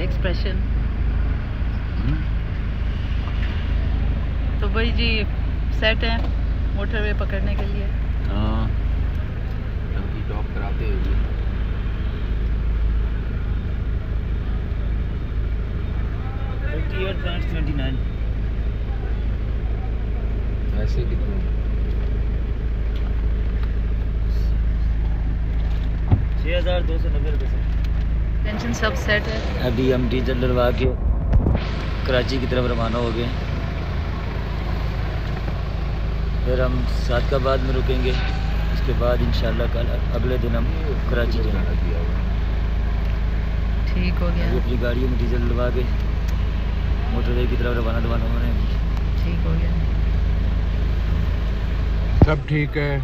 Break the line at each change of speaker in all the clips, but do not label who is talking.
Expression. तो भाई जी set है मोटरवे पकड़ने के लिए।
हाँ टंकी टॉप कराते हुए ऐसे कितने
6,290 रुपये से
टेंशन सब सेट है।
अभी हम डीजल डलवा के कराची की तरफ रवाना हो गए। फिर हम सादकाबाद में रुकेंगे। उसके बाद इंशाल्लाह कल अगले दिन हम कराची जाएंगे।
ठीक हो गया।
अपनी गाड़ियों में डीजल डलवा के मोटरवे की तरफ रवाना हो रहे हैं।
ठीक हो गया।
सब ठीक है।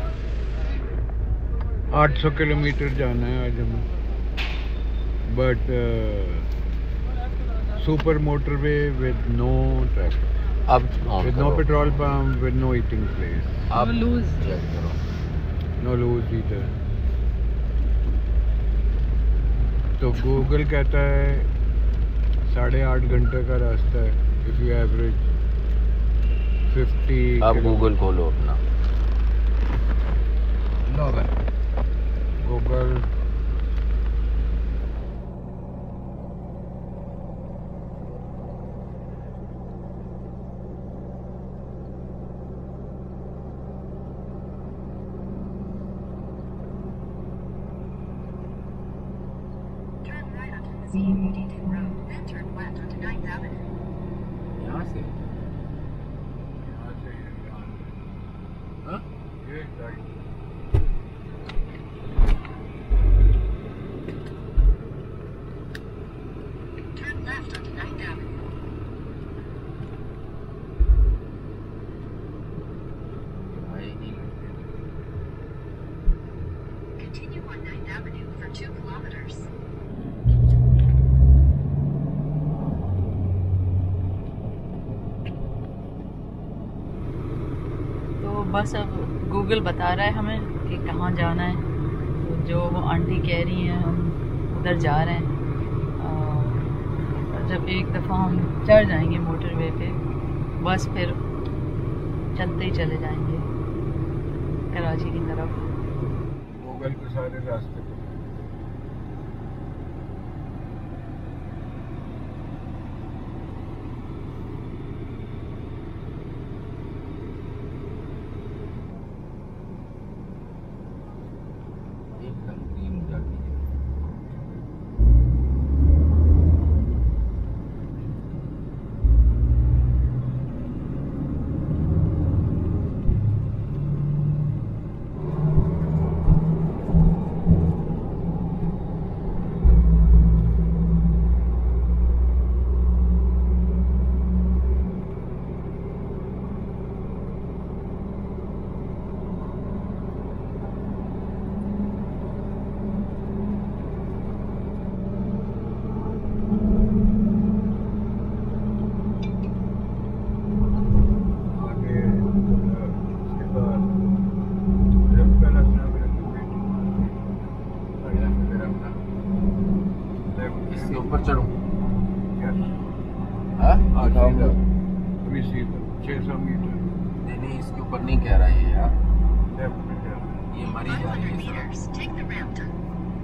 800 किलोमीटर जाना है आज हमें, but super motorway with no traffic,
अब
with no petrol pump, with no eating place,
आप
No lose.
चेक करो
no lose either। तो गूगल कहता है 8.5 घंटे का रास्ता है इफ यू एवरेज 50।
आप गूगल खोलो अपना
Google
then turn left onto 9th Avenue.
यहाँ से हाँ?
Turn left onto 9th Avenue. Continue on 9th Avenue for 2 kilometers.
बस अब गूगल बता रहा है हमें कि कहाँ जाना है। तो जो वो आंटी कह रही हैं हम उधर जा रहे हैं। और जब एक दफ़ा हम चढ़ जाएंगे मोटरवे पे बस फिर चलते ही चले जाएंगे कराची की तरफ।
गूगल के सारे रास्ते
इसके ऊपर चढ़ो
अभी सीधा 600 मीटर।
नहीं इसके ऊपर नहीं कह रहा है यार,
लेफ्ट में जाना।
ये मरी जा रही
500
है
meters, take the ramp to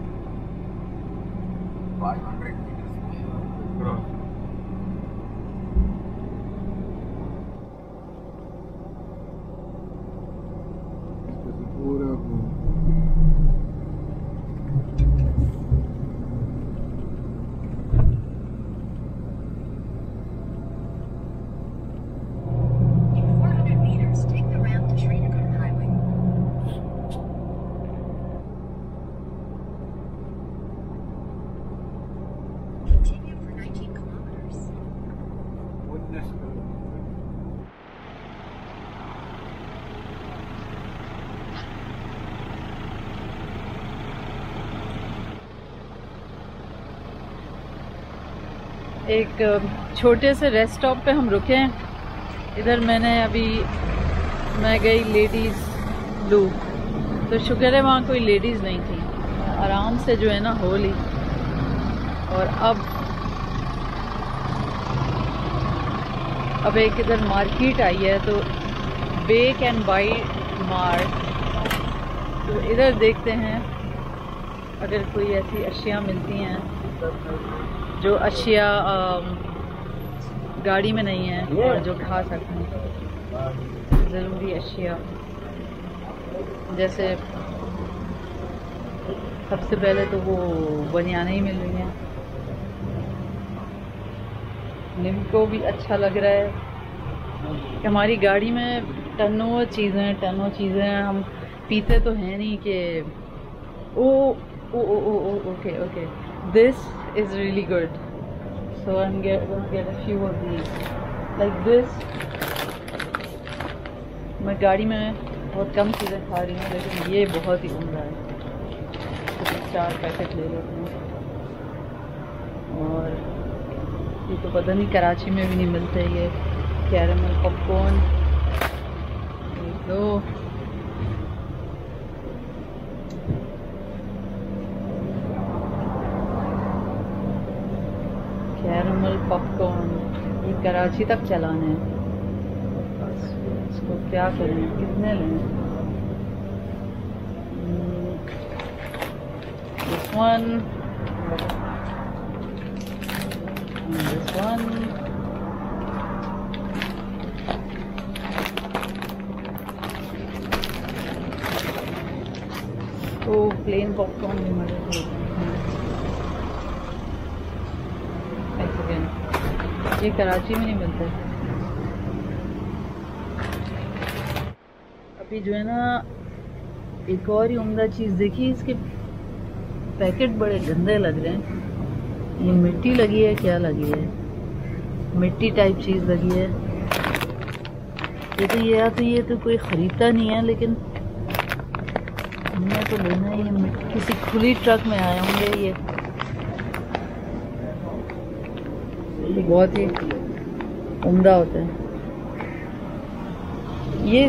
500 metre
cross. पूरा
एक छोटे से रेस्ट स्टॉप पे हम रुके हैं। इधर मैं गई लेडीज़ ब्लू, तो शुक्र है वहाँ कोई लेडीज़ नहीं थी, आराम से जो है ना हो ली। और अब अब एक इधर मार्केट आई है तो बेक एंड बाई मार्ट, तो इधर देखते हैं अगर कोई ऐसी अशिया मिलती हैं जो अशिया गाड़ी में नहीं है और जो खा सकते हैं ज़रूरी अशिया। जैसे सबसे पहले तो वो बनियाने ही मिल रही हैं। निम को भी अच्छा लग रहा है। हमारी गाड़ी में टनों चीज़ें हैं, हम पीते तो हैं नहीं कि okay this is really good, so I am get a few of these like this. मैं गाड़ी में बहुत कम चीज़ें खा रही हूँ लेकिन ये बहुत ही उम्दा है, तो 4 पैकेट ले लेते हैं। और ये तो पता नहीं कराची में भी नहीं मिलते ये कैरेमल पॉपकॉर्न। तो कैरेमल पॉपकॉर्न ये कराची तक चलाना है, इसको क्या करें, कितने लें? This one, and this one. तो प्लेन पॉपकॉर्न भी मजे से होते हैं, ये कराची में नहीं मिलते। अभी जो है ना एक और ही उम्दा चीज़ देखी, इसके पैकेट बड़े गंदे लग रहे हैं। ये मिट्टी लगी है, क्या लगी है? मिट्टी टाइप चीज़ लगी है। ये तो कोई ख़रीदता नहीं है, लेकिन हमने तो लेना है। ये किसी खुली ट्रक में आए होंगे। ये बहुत ही उम्दा होता है। ये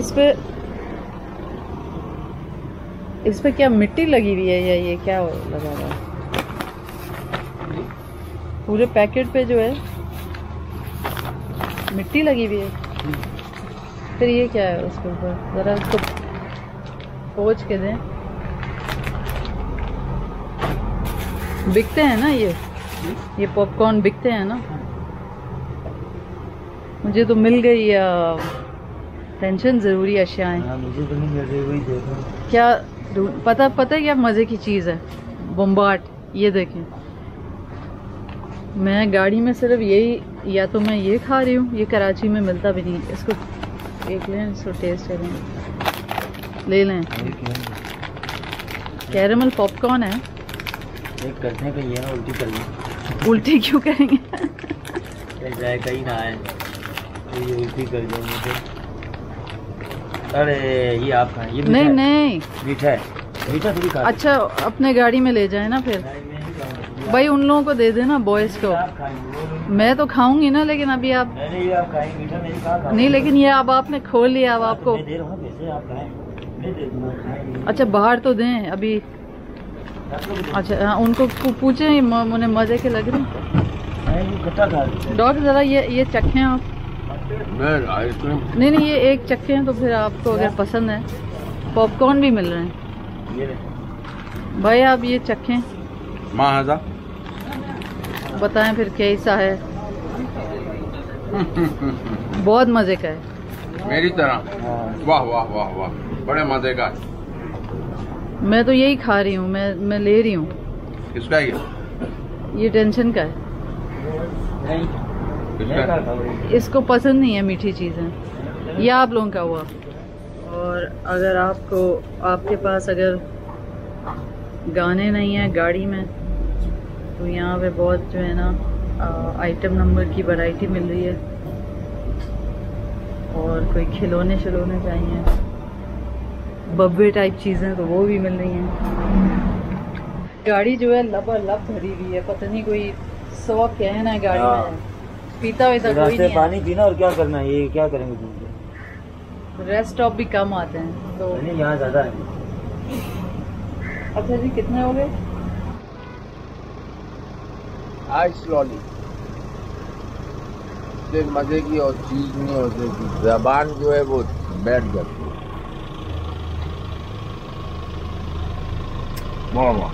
इस पे क्या मिट्टी लगी हुई है या ये क्या लगा हुआ है? पूरे पैकेट पे जो है मिट्टी लगी हुई है। फिर ये क्या है उसके ऊपर? ज़रा इसको पोंछ के दें। बिकते हैं ना ये पॉपकॉर्न बिकते हैं ना? मुझे तो मिल गई टेंशन ज़रूरी अशियाएँ।
मुझे तो नहीं मिल रही, वही देखो
क्या पता है क्या मज़े की चीज़ है? बम्बाट। ये देखें, मैं गाड़ी में सिर्फ यही, या तो मैं ये खा रही हूँ, ये कराची में मिलता भी नहीं। इसको एक लें, इसको टेस्ट करें, ले लें। कैरेमल पॉपकॉर्न है।
एक करने का ये ना उल्टी कर ली।
उल्टी क्यों करेंगे?
जायका ही ना आए तो ये उल्टी कर जाएंगे तो। अरे ये आप खाएं, ये
नहीं
मीठा है, मीठा थोड़ी खा।
अच्छा अपने गाड़ी में ले जाए ना फिर। भाई उन लोगों को दे देना, बॉयज को। मैं तो खाऊंगी ना, लेकिन अभी आप नहीं, लेकिन ये अब आपने खोल लिया, अब आपको। अच्छा बाहर तो दें अभी। अच्छा उनको पूछे, मुझे मजे के लग रहे हैं। डॉक्टर जरा ये चखें आप। नहीं ये एक चक्के हैं, तो फिर आपको अगर पसंद है। पॉपकॉर्न भी मिल रहे हैं भाई, आप ये चखें, बताएं फिर कैसा है। बहुत मजे का है,
मेरी तरह। वाह वाह वाह वाह, बड़े मजे का।
मैं तो यही खा रही हूँ, मैं ले रही हूँ।
किसका है
ये टेंशन का है। इसको पसंद नहीं है मीठी चीज़ें। ये आप लोगों का हुआ। और अगर आपके पास अगर गाने नहीं है गाड़ी में, तो यहाँ पे बहुत जो है ना आइटम नंबर की वैरायटी मिल रही है। और कोई खिलौने चाहिए, बब्बे टाइप चीज़ें, तो वो भी मिल रही हैं। गाड़ी जो है लबालब भरी हुई है, पता नहीं कोई 100 कहना है गाड़ी में। पीता हुआ कोई नहीं।
पानी पीना और क्या करना है, ये क्या करेंगे?
रेस्ट स्टॉप भी कम आते हैं तो
नहीं, यहाँ ज़्यादा है।
अच्छा जी कितने हो गए?
आइस लॉली
उससे मजे की और चीज नहीं होती कि जबान जो है वो बैठ जाती है। वाह वाह।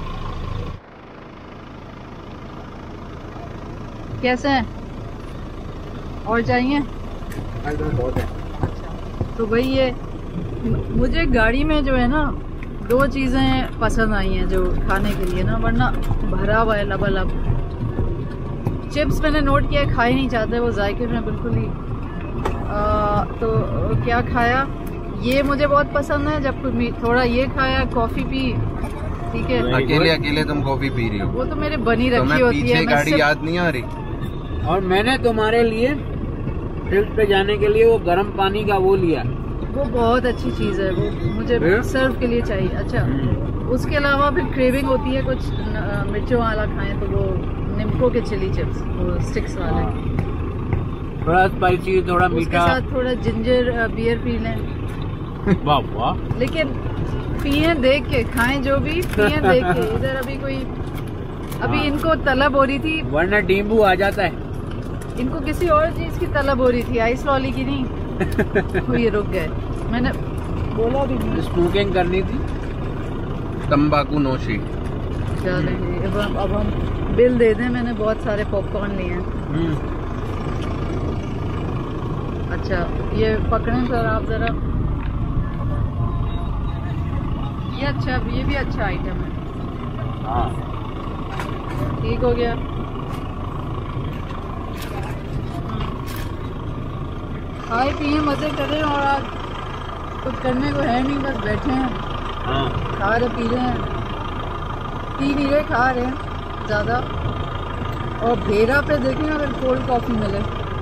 कैसे हैं और चाहिए?
बहुत है।
अच्छा तो भाई ये मुझे गाड़ी में जो है ना 2 चीज़ें पसंद आई हैं जो खाने के लिए ना, वरना भरा हुआ है लबालब। चिप्स मैंने नोट किया खा ही नहीं चाहते वो जायके में बिल्कुल ही। तो क्या खाया, ये मुझे बहुत पसंद है। जब थोड़ा ये खाया, कॉफ़ी पी, ठीक है।
अकेले अकेले तुम कॉफी पी रही हो?
वो तो मेरे बनी रखी होती
पीछे
है।
गाड़ी याद नहीं आ रही।
और मैंने तुम्हारे लिए ट्रिप पे जाने के लिए वो गर्म पानी का वो लिया,
वो बहुत अच्छी चीज़ है, वो मुझे सर्व के लिए चाहिए। अच्छा उसके अलावा फिर क्रेविंग होती है कुछ मिर्चों वाला खाएं, तो वो निम्को के चिली चिप्स, वो स्टिक्स वाले,
थोड़ा स्पाइसी, थोड़ा
उसके
मीठा।
साथ थोड़ा जिंजर बियर पी लें।
वाह वाह।
लेकिन पिए देख के, खाएं जो भी पिए देख के। इधर अभी कोई इनको तलब हो रही थी,
वरना नींबू आ जाता है।
इनको किसी और चीज की तलब हो रही थी, आइस लॉली की नहीं। तो ये रुक गए, मैंने बोला भी नहीं।
स्मोकिंग करनी थी,
तंबाकू नोशी।
चलेंगे अब हम बिल दे दें, मैंने बहुत सारे पॉपकॉर्न लिए हैं। अच्छा ये पकड़ें सर आप जरा, ये अच्छा, ये भी अच्छा आइटम है।
हाँ
ठीक हो गया। खाए पिए मजे करें, और आज कुछ करने को है नहीं, बस बैठे हैं,
हाँ।
खा रहे पी रहे हैं, पी नहीं रहे खा रहे हैं ज़्यादा। और भेरा पे देखें अगर कोल्ड कॉफ़ी मिले।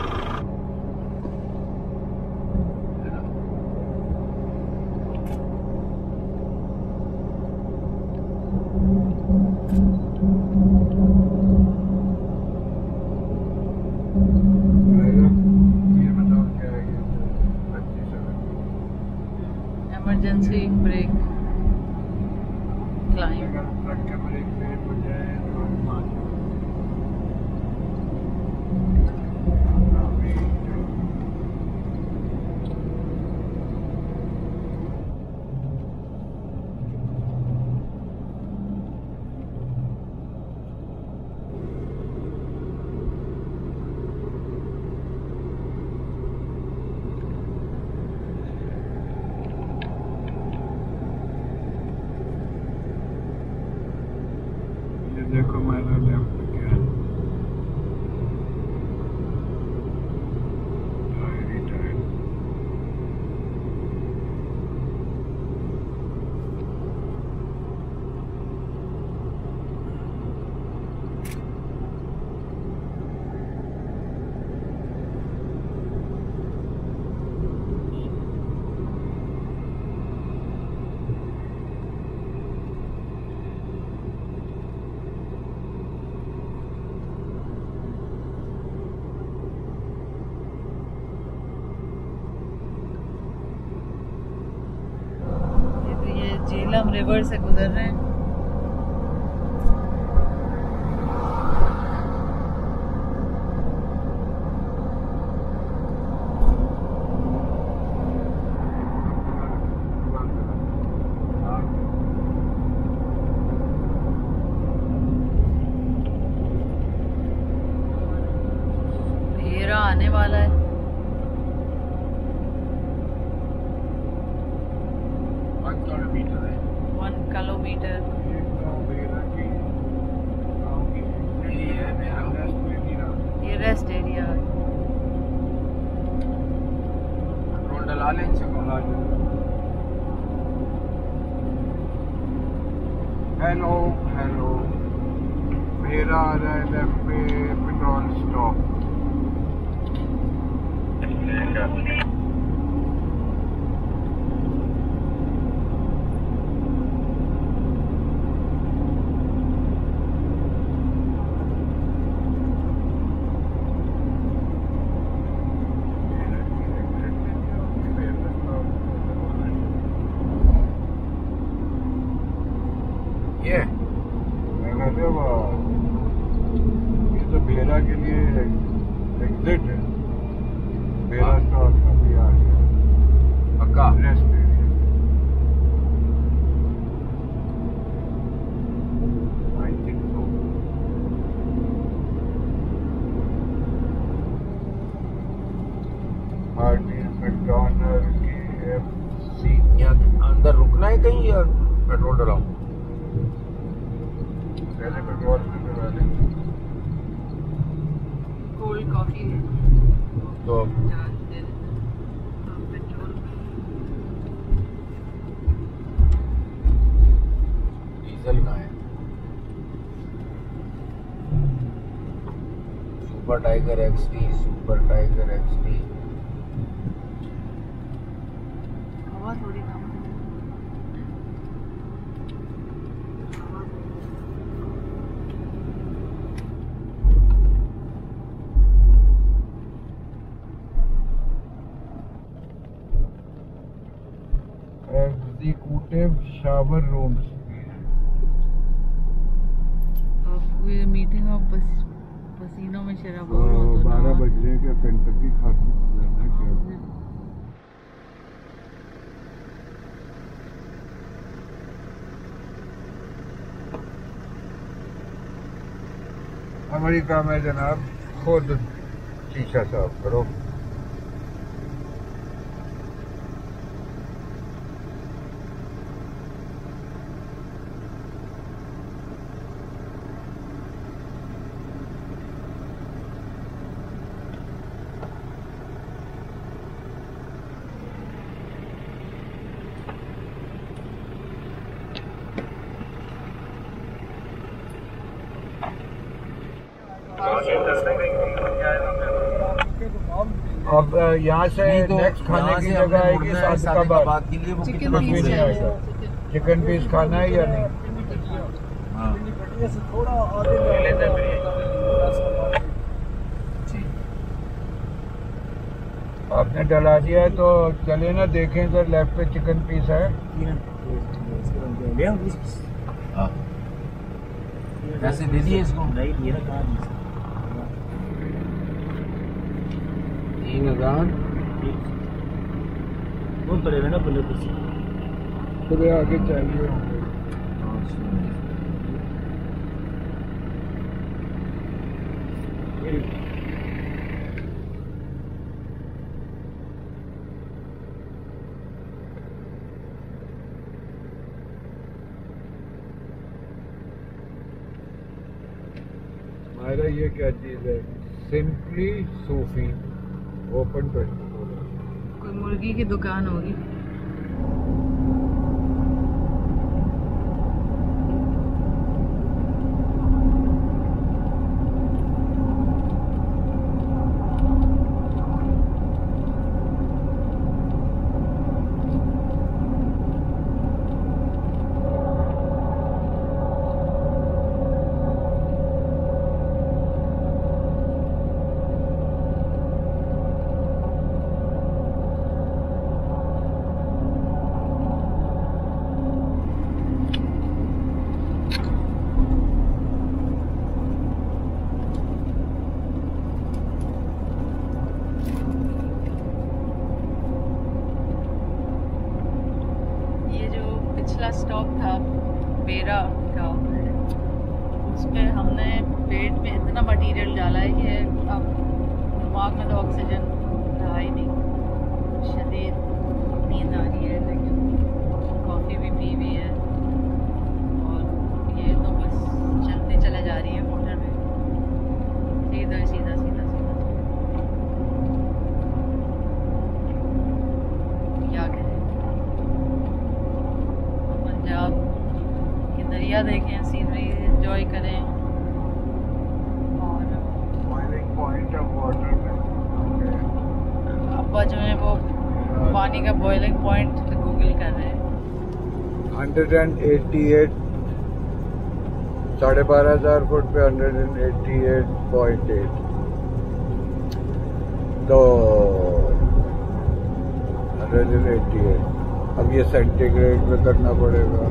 Emergency brake climb.
देखो मेरा लेफ्ट क्या
झेलम रिवर से गुजर रहे हैं। भेरा आने वाला है। किलोमीटर ये रेस्ट एरिया है।
पेट्रोल डला लें इनसे।
हेलो हेलो, मेरा आ रहा है लेफ्ट पे पेट्रोल स्टॉप। ये तो भेरा के लिए एग्जिट है। मेरा स्टॉप अभी आ गया
पक्का
rest area I think so Hardee's McDonald KFC
यहाँ अंदर रुकना है कहीं या पेट्रोल डलाऊं?
पहले पेट्रोल में डला दें
कोल्ड कॉफी
तो
पेट्रोल
डीजल कहाँ है? Super tiger XT, super tiger XT।
हवा थोड़ी कम है।
एग्जीक्यूटिव शावर रूम्स
ये मीटिंग और पसीनों में शराबोर हो तो
12 बज रहे हैं क्या केंटकी खाते लेना क्या अमेरिका में जनाब खुद शीशा साफ करो अब यहाँ से नेक्स्ट खाने की जगह आएगी सादिकाबाद
के लिए वो
चिकन
कितना
पीस
दूर
नहीं
है?
आएगा। चिकन पीस खाना है या नहीं
हाँ ठीक।
आपने डला दिया है तो चले ना देखें इधर लेफ्ट पे चिकन पीस है
हाँ पैसे दे दिए इसको?
3000 थोड़े आगे चाहिए हमारा ये क्या चीज़ है सिंपली सूफी ओपन 24
कोई मुर्गी की दुकान होगी। पिछला स्टॉप था बेरा का, उसमें हमने पेट में इतना मटेरियल डाला है कि अब दिमाग में तो ऑक्सीजन रहा ही नहीं, शदीद नींद आ रही है, लेकिन कॉफ़ी भी पी हुई है और ये तो बस चलते चले जा रही है मोटर में सीधा सीधा सीधा सीधा। क्या करें, पंजाब के दरिया देखें, सीनरी एंजॉय करें और
बॉइलिंग पॉइंट ऑफ वाटर में
अब्बा जो है वो पानी का बॉइलिंग पॉइंट गूगल कर रहे हैं।
188 12,500 फुट पे 188.8 तो 188। अब ये सेंटीग्रेड में करना पड़ेगा।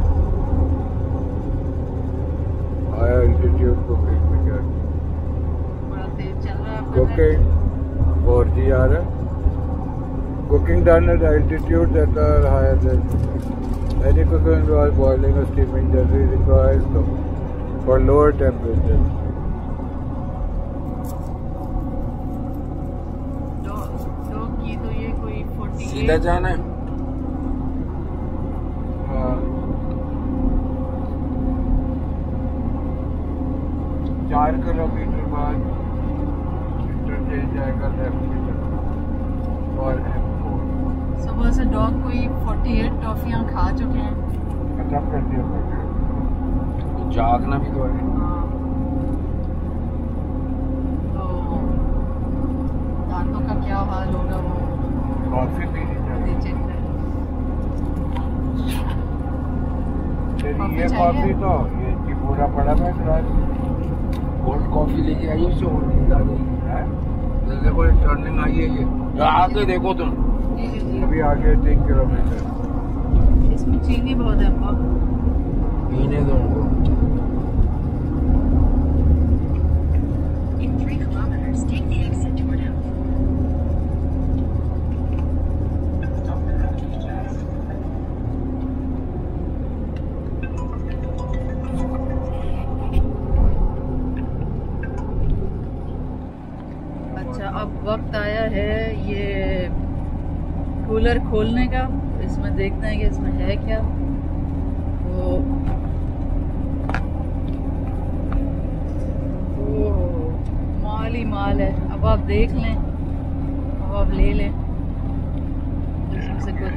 हाई एल्टीट्यूड कुकिंग में क्या
बड़ा तेज चल रहा है
कुकिंग 4G आ रहा है। Cooking done at altitudes that are higher than any cooking involves boiling or steaming generally requires for lower temperatures.
Dog की तो ये कोई 48
सीधा जाना है।
4 किलोमीटर बाद इंटरचेंज आएगा लेफ्ट की तरफ और M4
सुबह से डॉग कोई 48 टॉफियाँ खा चुके हैं।
खत्म कर दिया
जागना भी तो है।
तो दांतों का क्या हाल होगा वो
कॉफी पीनी चाहिए।
चेक करें।
ये कॉफी तो ये पूरा पड़ा है ग्लास
कोल्ड कॉफी लेके आइए, उससे और नींद आ गई। जैसे कोई टर्निंग आई है ये आगे देखो तुम।
जी जी जी।
अभी आगे 3 किलोमीटर।
इसमें चीनी बहुत है अब्बा।
पीने दो उनको।
In 3 kilometers, take the exit toward M4.
अच्छा, अब वक्त आया है ये कूलर खोलने का। इसमें देखते हैं कि इसमें है क्या। वो माल ही माल है। अब आप देख लें, अब आप ले लें इसमें से कुछ।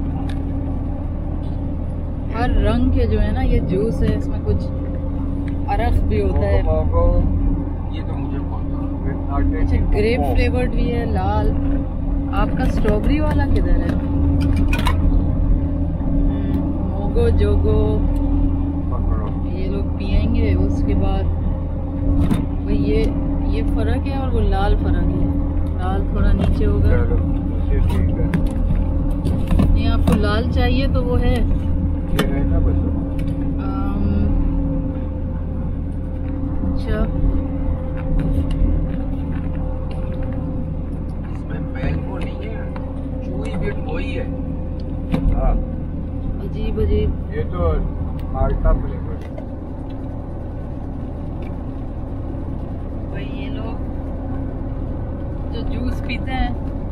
हर रंग के जो है ना ये जूस है, इसमें कुछ अरख भी होता है।
ये तो मुझे बहुत
अच्छा, ग्रेप फ्लेवर्ड भी है, लाल। आपका स्ट्रॉबेरी वाला किधर है? मोगो जोगो ये लोग पियेंगे। उसके बाद भाई ये फर्क है और वो लाल फर्क है। लाल थोड़ा नीचे होगा। नहीं, आपको लाल चाहिए तो वो है।
ये है ना बस।
अच्छा,
मैंगो नहीं है, चूई भी वही है।
हाँ
अजीब अजीब।
ये तो माल्टा फ्लेवर।
भाई ये लोग जो जूस पीते हैं,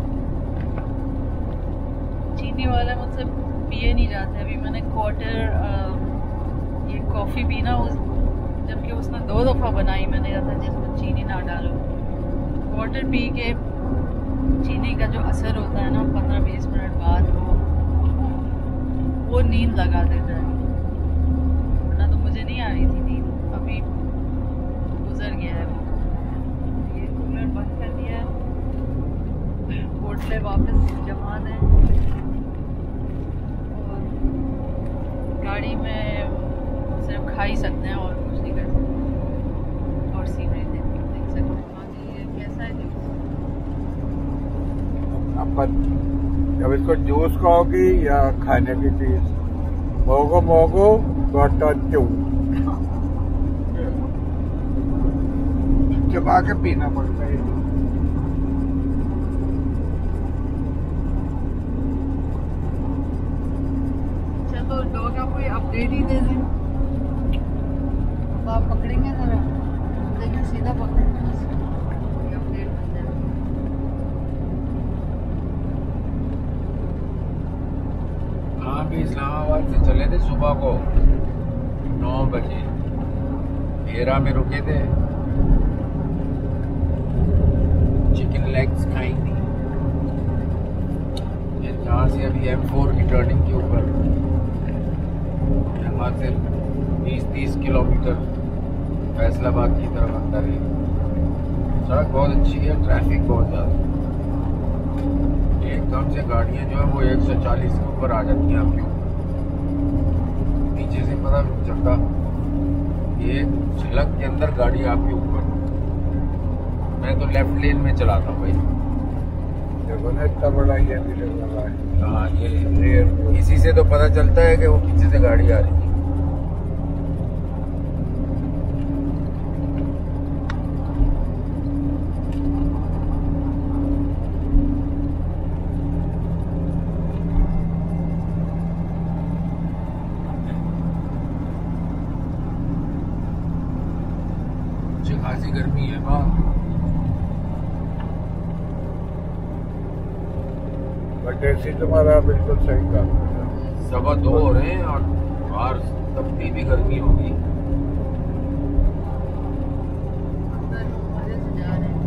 चीनी वाला मुझसे पिए नहीं जाते। अभी मैंने क्वार्टर ये कॉफ़ी पी ना, जबकि उसने 2 दफ़ा बनाई। मैंने कहा था जिसमें चीनी ना डालो। क्वार्टर पी के चीनी का जो असर होता है ना 15-20 मिनट बाद वो नींद लगा देता है। वरना तो मुझे नहीं आ रही थी नींद, अभी गुजर गया है वो। ये कूलर बंद कर दिया है, बोतलें वापस जमा दें और गाड़ी में सिर्फ खा ही सकते हैं और कुछ नहीं कर सकते। और सीनरी देख सकते हैं। बाकी ये कैसा है जूस?
अब इसको जूस कहोगी या खाने की चीज? मोगो मोगो गोटा चू चबा के पीना पड़ता है।
चलो डॉग का कोई अपडेट ही दे दें। अब आप पकड़ेंगे जरा, लेकिन सीधा पकड़ेंगे बस। कोई अपडेट मिल जाए।
हाँ, भी इस्लामाबाद से चले थे सुबह को 9 बजे। हेरा में रुके थे, चिकन लेग्स खाएंगे। जहाँ से अभी M4 की टर्निंग के ऊपर यहाँ से 20-30 किलोमीटर फैसलाबाद की तरफ अंदर है। सड़क बहुत अच्छी है, ट्रैफिक बहुत ज़्यादा। एकदम से गाड़ियाँ जो है वो 140 के ऊपर आ जाती हैं आपके ऊपर। पीछे से पता चलता, एक झलक के अंदर गाड़ी आपके ऊपर। मैं तो लेफ्ट लेन में चलाता हूँ भाई।
देखो ना इतना बड़ा ये भी लगा है।
हाँ, ये इसी से तो पता चलता है कि वो पीछे से गाड़ी आ रही है। अच्छी खासी गर्मी है बाहर।
बट एसी तुम्हारा बिल्कुल सही काम कर रहा है।
2:15 हो रहे हैं और बाहर तब भी गर्मी होगी।
अंदर मजे से जा रहे हैं।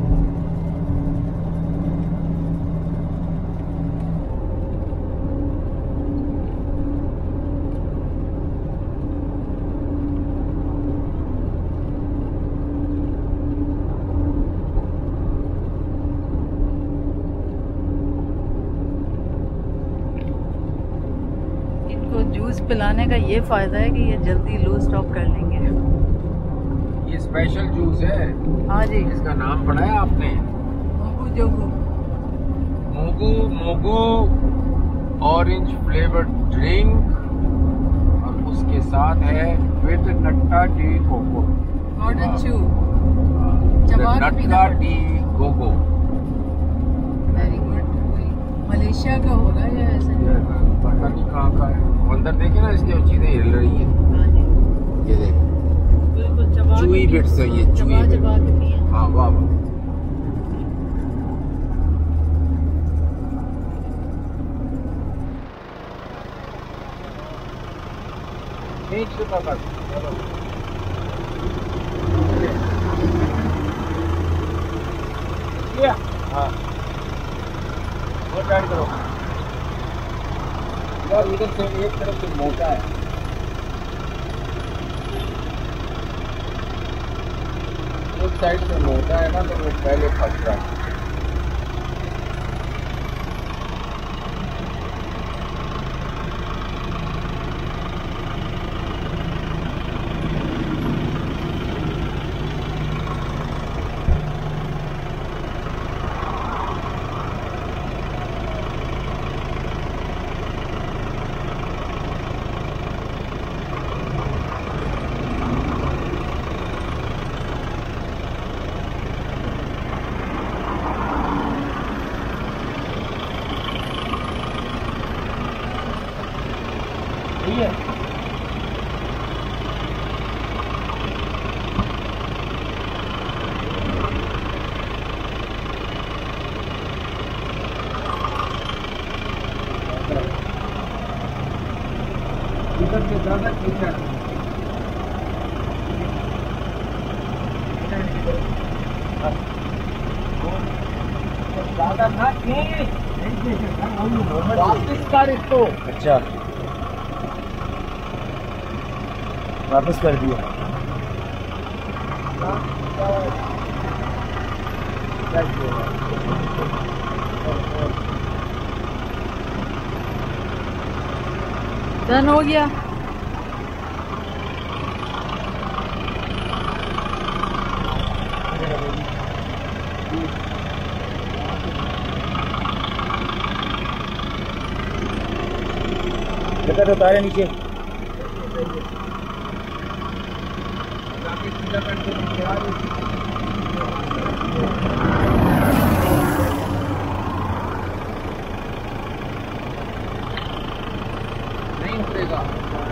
इनको जूस पिलाने का ये फायदा है कि ये जल्दी लो स्टॉप कर लेंगे।
ये स्पेशल जूस है।
हाँ जी,
इसका नाम पढ़ा है आपने?
मोगू जोगू।
Mogu Mogu orange flavoured drink और उसके साथ है with nata de coco.
Not अच्छू चबा के पीना
nata de coco.
Very good. Malaysia का होगा या ऐसे?
पता नहीं कहाँ का है। वो अंदर देखे ना, इसलिए चीजें हिल रही है।
हाँ जी,
ये देख,
बिल्कुल चबा
चुई बिट्स है ये, चुई
चबा
बिट्स।
चबा के पिए।
हाँ वाह वाह। ठीक से पकड़। चलो। लिया? हाँ। और टाइट करो। यार इधर से एक तरफ से मोटा है। एक साइड से मोटा है ना, तो वो पहले फंस रहा है। सही है। इधर से ज़्यादा खींचा ज़्यादा ना खींच, वापस कर इसको।
अच्छा, वापस कर दिया।
डन हो गया।
देखा तो तारे नीचे।
नहीं उतरेगा।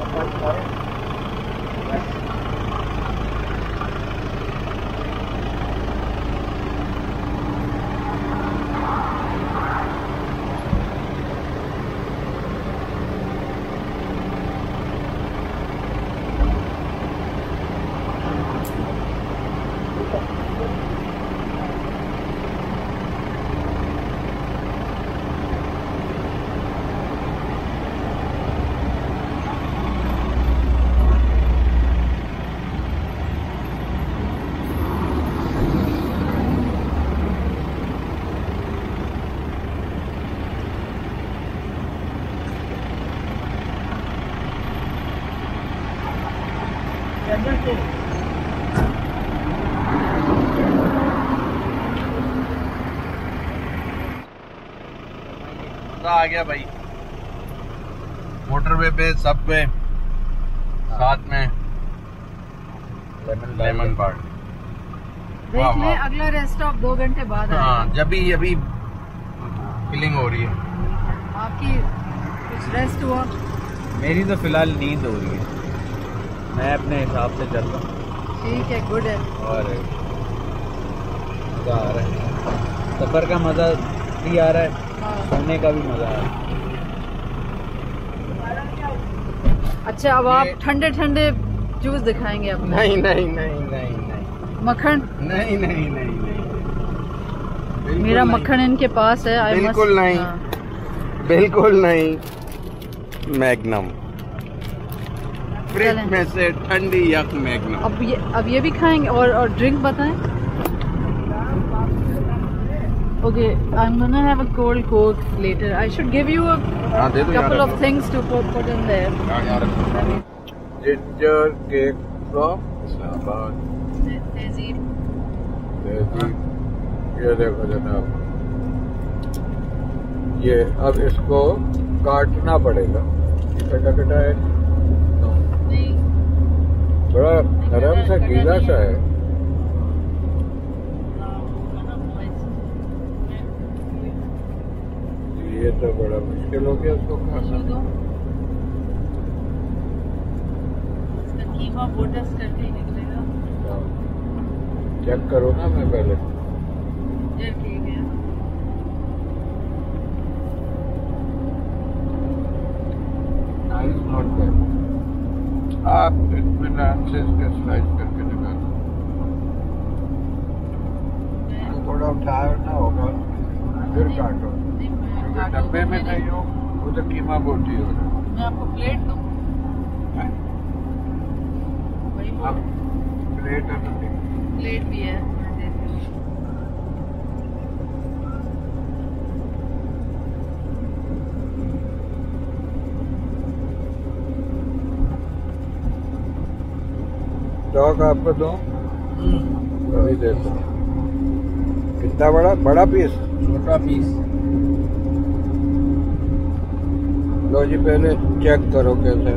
आ गया भाई, मोटरवे पे सब पे साथ में लेमन पार्क।
देख ले, अगला रेस्ट स्टॉप 2 घंटे बाद
हाँ,
आएगा।
जब भी अभी फीलिंग हो रही है।
आपकी कुछ रेस्ट हुआ?
मेरी तो फिलहाल नींद हो रही है, मैं अपने हिसाब से चल रहा हूँ।
ठीक है, गुड है।
और
मज़ा आ रहा है। सफ़र का मज़ा भी आ रहा है, सोने का भी मज़ा आ रहा है।
अच्छा, अब आप ठंडे ठंडे जूस दिखाएंगे अपने?
नहीं नहीं नहीं नहीं नहीं।
मक्खन?
नहीं नहीं नहीं नहीं,
मेरा मक्खन इनके पास है।
बिल्कुल नहीं, बिल्कुल नहीं। मैग्नम फ्रिज में से ठंडी यक मैग्नम।
अब ये भी खाएंगे। और ड्रिंक बताएं। Okay, I am gonna have a cold Coke later. I should give you a couple of things to put in there.
Ginger cake from Islamabad.
Tehzeeb.
ये देखो जनाब, ये अब इसको काटना पड़ेगा। कटा कटा है,
नहीं,
बड़ा नरम सा गीला सा है। ये तो बड़ा मुश्किल हो गया उसको खाना।
कीमा बोटस करके ही निकलेगा।
चेक करो ना, मैं पहले।
ये ठीक है।
Nice, not bad. आप इत्मीनान से इसके स्लाइस करके निकाल। थोड़ा उठाया ना होगा, फिर काटो। डब्बे में नहीं हो वो तो कीमा बोटी हो रहा है।
मैं आपको प्लेट दूँ?
अब प्लेट है तो
प्लेट भी है।
डॉग आपको दो, अभी देखो कितना बड़ा बड़ा पीस,
छोटा पीस।
लो जी, पहले चेक करो कैसे।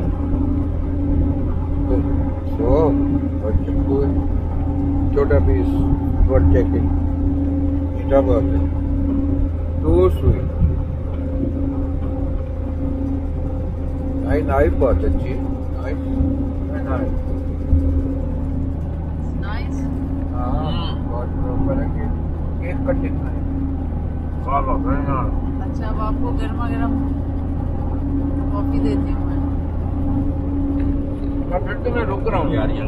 तो और चक्कू छोटा पीस फॉर चेकिंग। मीठा बहुत है, टू स्वीट। नाइफ बहुत अच्छी, नाइफ
नाइस।
हाँ, बहुत प्रॉपर है। केक कटिंग है।
अच्छा, अब आपको गर्मा गर्म कॉफी देती हूँ मैं।
फिर तो मैं रुक रहा हूँ यार।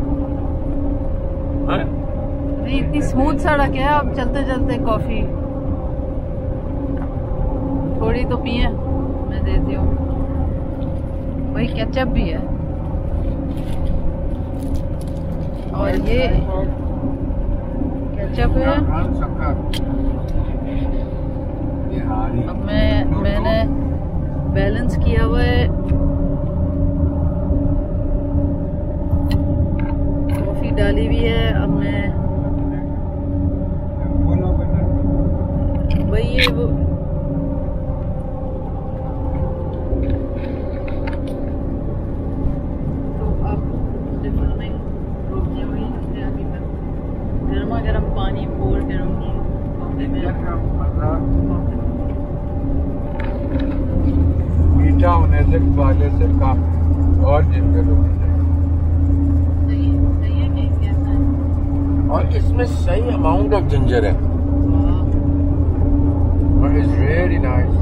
नहीं, इतनी स्मूथ सड़क है, अब चलते चलते कॉफी थोड़ी तो पिए। मैं देती हूँ। वही केचप भी है और ये केचप है। अब मैंने बैलेंस किया हुआ है। कॉफी डाली भी है। अब मैं वही है वो तो अब फिल्मिंग रोकनी हुई है। अभी तक गर्मा गर्म पानी पोर करूँगी कॉफी में।
मीठा होने से वाले से कम और जिंजर होनी चाहिए।
सही है कि कैसा है?
और इसमें सही अमाउंट ऑफ जिंजर है। It's very nice.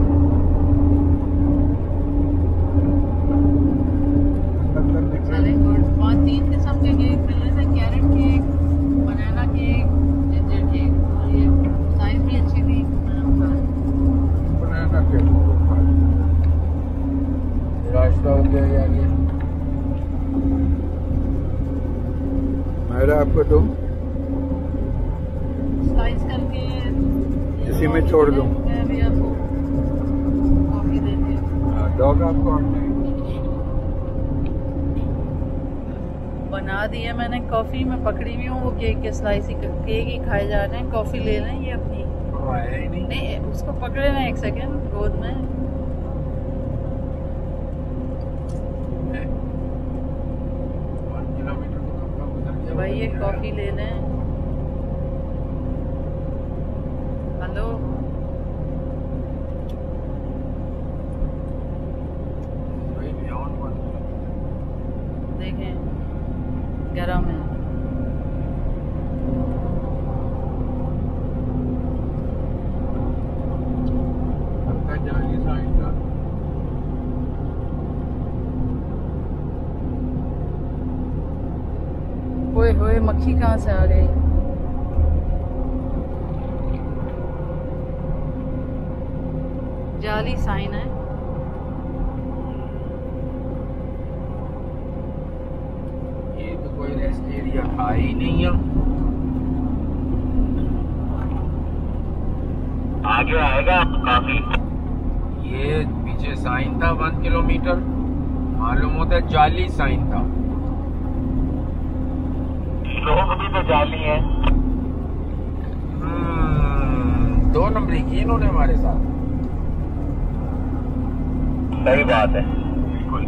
Very good. 3 किस्म के केक मिल रहे थे, carrot cake, banana cake, ginger cake. और ये साइज भी अच्छी थी।
बनाना केक
नाश्ता हो गया यार। ये
मेरा आपको दूं,
स्लाइस करके
इसी में छोड़ दूं।
मैं भी आपको कॉफी देती हूँ।
डॉग आपको
बना दी है मैंने कॉफी। में पकड़ी हुई हूँ वो केक के स्लाइस ही केक ही खाए जा रहे हैं। कॉफी ले लें ये अपनी। नहीं, उसको पकड़े ना एक सेकेंड गोद में। भाई ये कॉफी ले लें। हेलो, देखें गरम है। मक्खी कहाँ से आ गई? जाली साइन है।
ये तो कोई रेस्ट एरिया था ही नहीं है।
आगे आएगा काफी।
ये पीछे साइन था 1 किलोमीटर, मालूम होता है जाली साइन था।
लोग भी तो जाली है।
2 नंबरी की इन्होंने हमारे साथ।
सही बात है, बिल्कुल।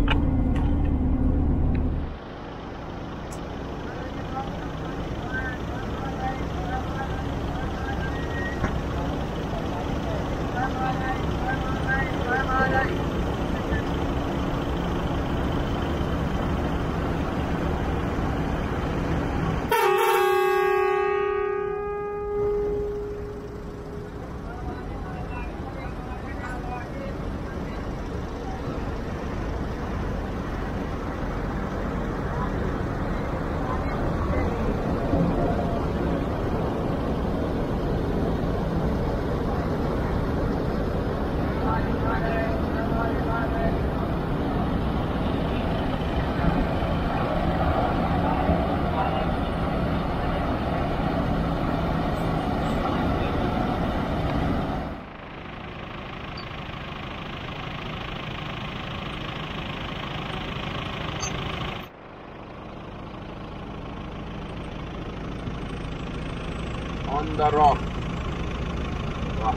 On the rock. वाह,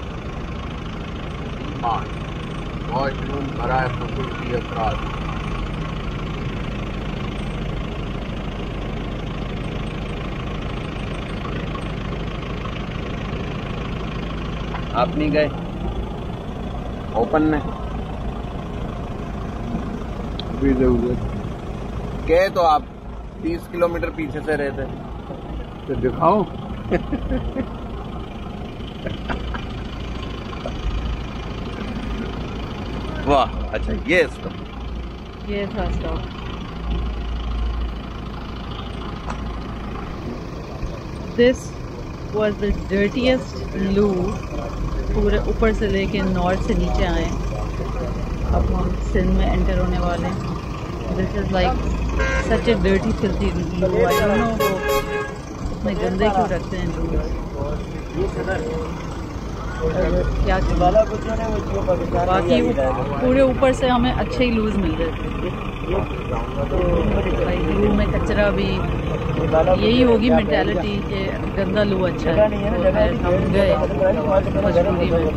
ईमान। वॉशरूम भरा है खसूसी अफराद। आप नहीं गए ओपन में?
अभी उधर
गए तो आप 30 किलोमीटर पीछे से रहते।
तो दिखाओ।
वाह, अच्छा ये स्टॉप।
ये था stop. This was the dirtiest loo. पूरे ऊपर से लेके नॉर्थ से नीचे आए। अब हम सिंध में एंटर होने वाले हैं। This is like such a dirty filthy loo. I don't know वो इतने गंदे क्यों रखते हैं लूज। क्या बाकी पूरे ऊपर से हमें अच्छे ही लूज मिल रहे थे। तो भाई लू में कचरा भी, यही होगी मेंटालिटी कि गंदा लू अच्छा है। तो हम गए मजबूरी में।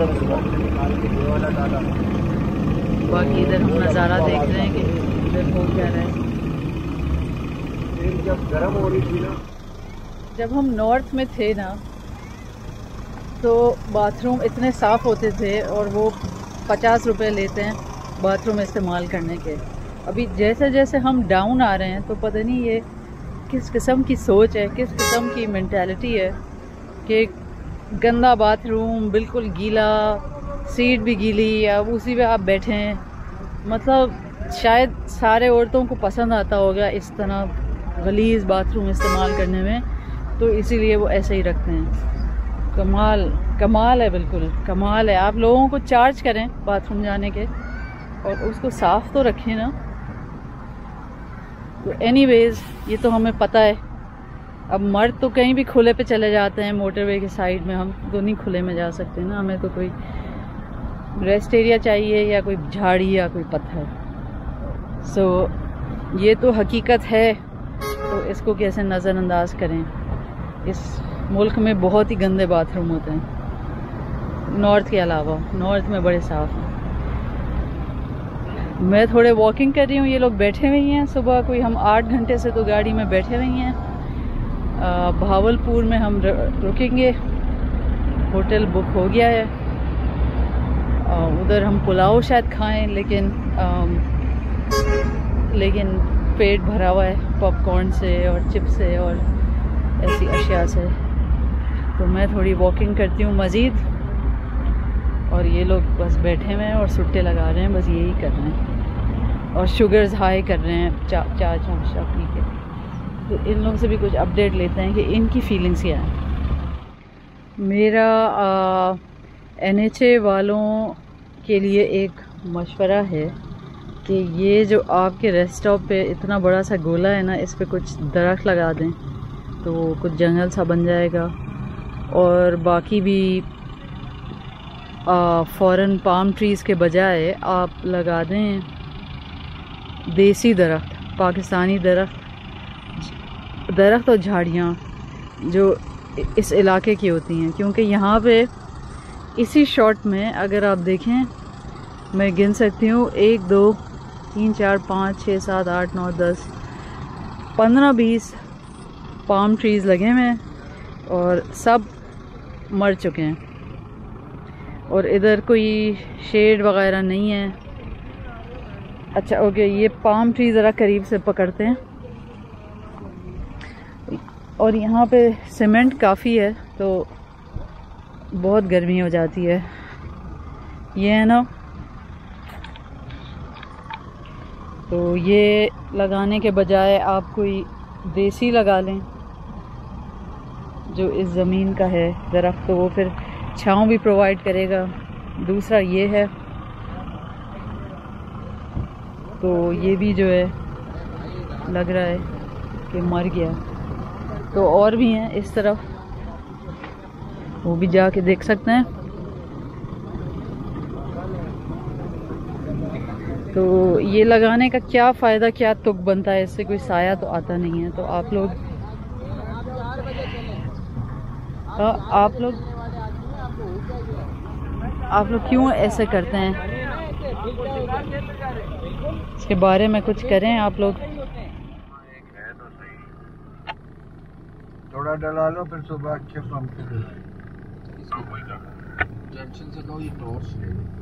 बाकी इधर हम नज़ारा देख रहे हैं कि इधर हो क्या रहा है।
जब गर्म हो रही थी ना,
जब हम नॉर्थ में थे ना, तो बाथरूम इतने साफ़ होते थे और वो 50 रुपए लेते हैं बाथरूम इस्तेमाल करने के। अभी जैसे जैसे हम डाउन आ रहे हैं तो पता नहीं ये किस किस्म की सोच है, किस किस्म की मेंटालिटी है कि गंदा बाथरूम, बिल्कुल गीला, सीट भी गीली, अब उसी पे आप बैठे हैं। मतलब शायद सारे औरतों को पसंद आता होगा इस तरह गलीज़ बाथरूम इस्तेमाल करने में, तो इसीलिए वो ऐसे ही रखते हैं। कमाल है, बिल्कुल कमाल है। आप लोगों को चार्ज करें बाथरूम जाने के और उसको साफ़ तो रखें ना। तो एनीवेज़ ये तो हमें पता है। अब मर्द तो कहीं भी खुले पे चले जाते हैं मोटरवे के साइड में, हम तो नहीं खुले में जा सकते ना। हमें तो कोई रेस्ट एरिया चाहिए या कोई झाड़ी या कोई पत्थर। सो ये तो हकीकत है, तो इसको कैसे नज़रअंदाज करें। इस मुल्क में बहुत ही गंदे बाथरूम होते हैं नॉर्थ के अलावा। नॉर्थ में बड़े साफ़ हैं। मैं थोड़े वॉकिंग कर रही हूँ, ये लोग बैठे हुए हैं। सुबह कोई हम 8 घंटे से तो गाड़ी में बैठे हुए हैं। भावलपुर में हम रुकेंगे, होटल बुक हो गया है। उधर हम पुलाव शायद खाएं, लेकिन पेट भरा हुआ है पॉपकॉर्न से और चिप्स से और ऐसी अशिया से। तो मैं थोड़ी वॉकिंग करती हूँ मज़ीद, और ये लोग बस बैठे हुए हैं और सुट्टे लगा रहे हैं, बस यही कर रहे हैं और शुगर्स हाई कर रहे हैं चा पी के। तो इन लोगों से भी कुछ अपडेट लेते हैं कि इनकी फीलिंग्स क्या है। मेरा NHA वालों के लिए एक मशवरा है कि ये जो आपके रेस्ट स्टॉप पे इतना बड़ा सा गोला है ना, इस पे कुछ दरख्त लगा दें तो कुछ जंगल सा बन जाएगा। और बाकी भी फॉरेन पाम ट्रीज़ के बजाय आप लगा दें देसी दरख्त, पाकिस्तानी दरख्त और झाड़ियाँ जो इस इलाके की होती हैं। क्योंकि यहाँ पे इसी शॉट में अगर आप देखें, मैं गिन सकती हूँ 1 2 3 4 5 6 7 8 9 10 15-20 पाम ट्रीज़ लगे हुए हैं और सब मर चुके हैं और इधर कोई शेड वगैरह नहीं है। अच्छा ओके, ये पाम ट्री ज़रा करीब से पकड़ते हैं। और यहाँ पे सीमेंट काफ़ी है तो बहुत गर्मी हो जाती है। ये है ना, तो ये लगाने के बजाय आप कोई देसी लगा लें जो इस ज़मीन का है दरख्त, तो वो फिर छाँव भी प्रोवाइड करेगा। दूसरा ये है, तो ये भी जो है लग रहा है कि मर गया। तो और भी हैं इस तरफ, वो भी जाके देख सकते हैं। तो ये लगाने का क्या फ़ायदा, क्या तुक बनता है इससे? कोई साया तो आता नहीं है। तो आप लोग क्यों ऐसे करते हैं? इसके बारे में कुछ करें आप लोग।
थोड़ा डला लो, फिर सुबह अच्छे पंप से
जंक्शन से कहो ये टॉर्च ले लो।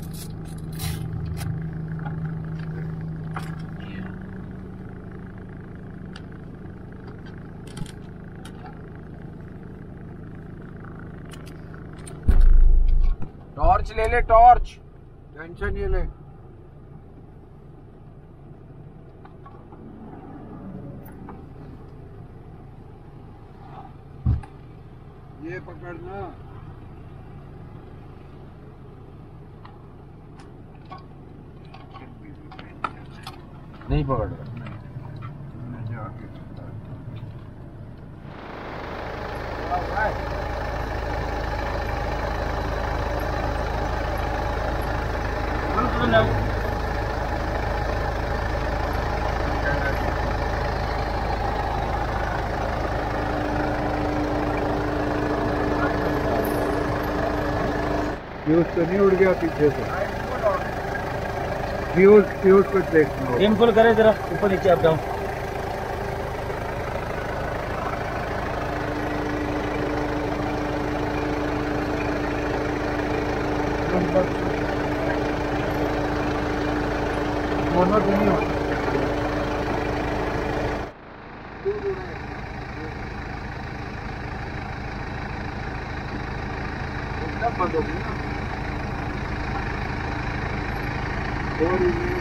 टॉर्च ले ले, टॉर्च।
टेंशन ये ले। ये पकड़ना।
नहीं पकड़ रहा।
फ्यूज तो नहीं उड़ गया पीछे से? फ्यूज को देखना।
सिंपल करे जरा, ऊपर नीचे अप डाउन।
दोनों नहीं होता। बंद हो गई ना। और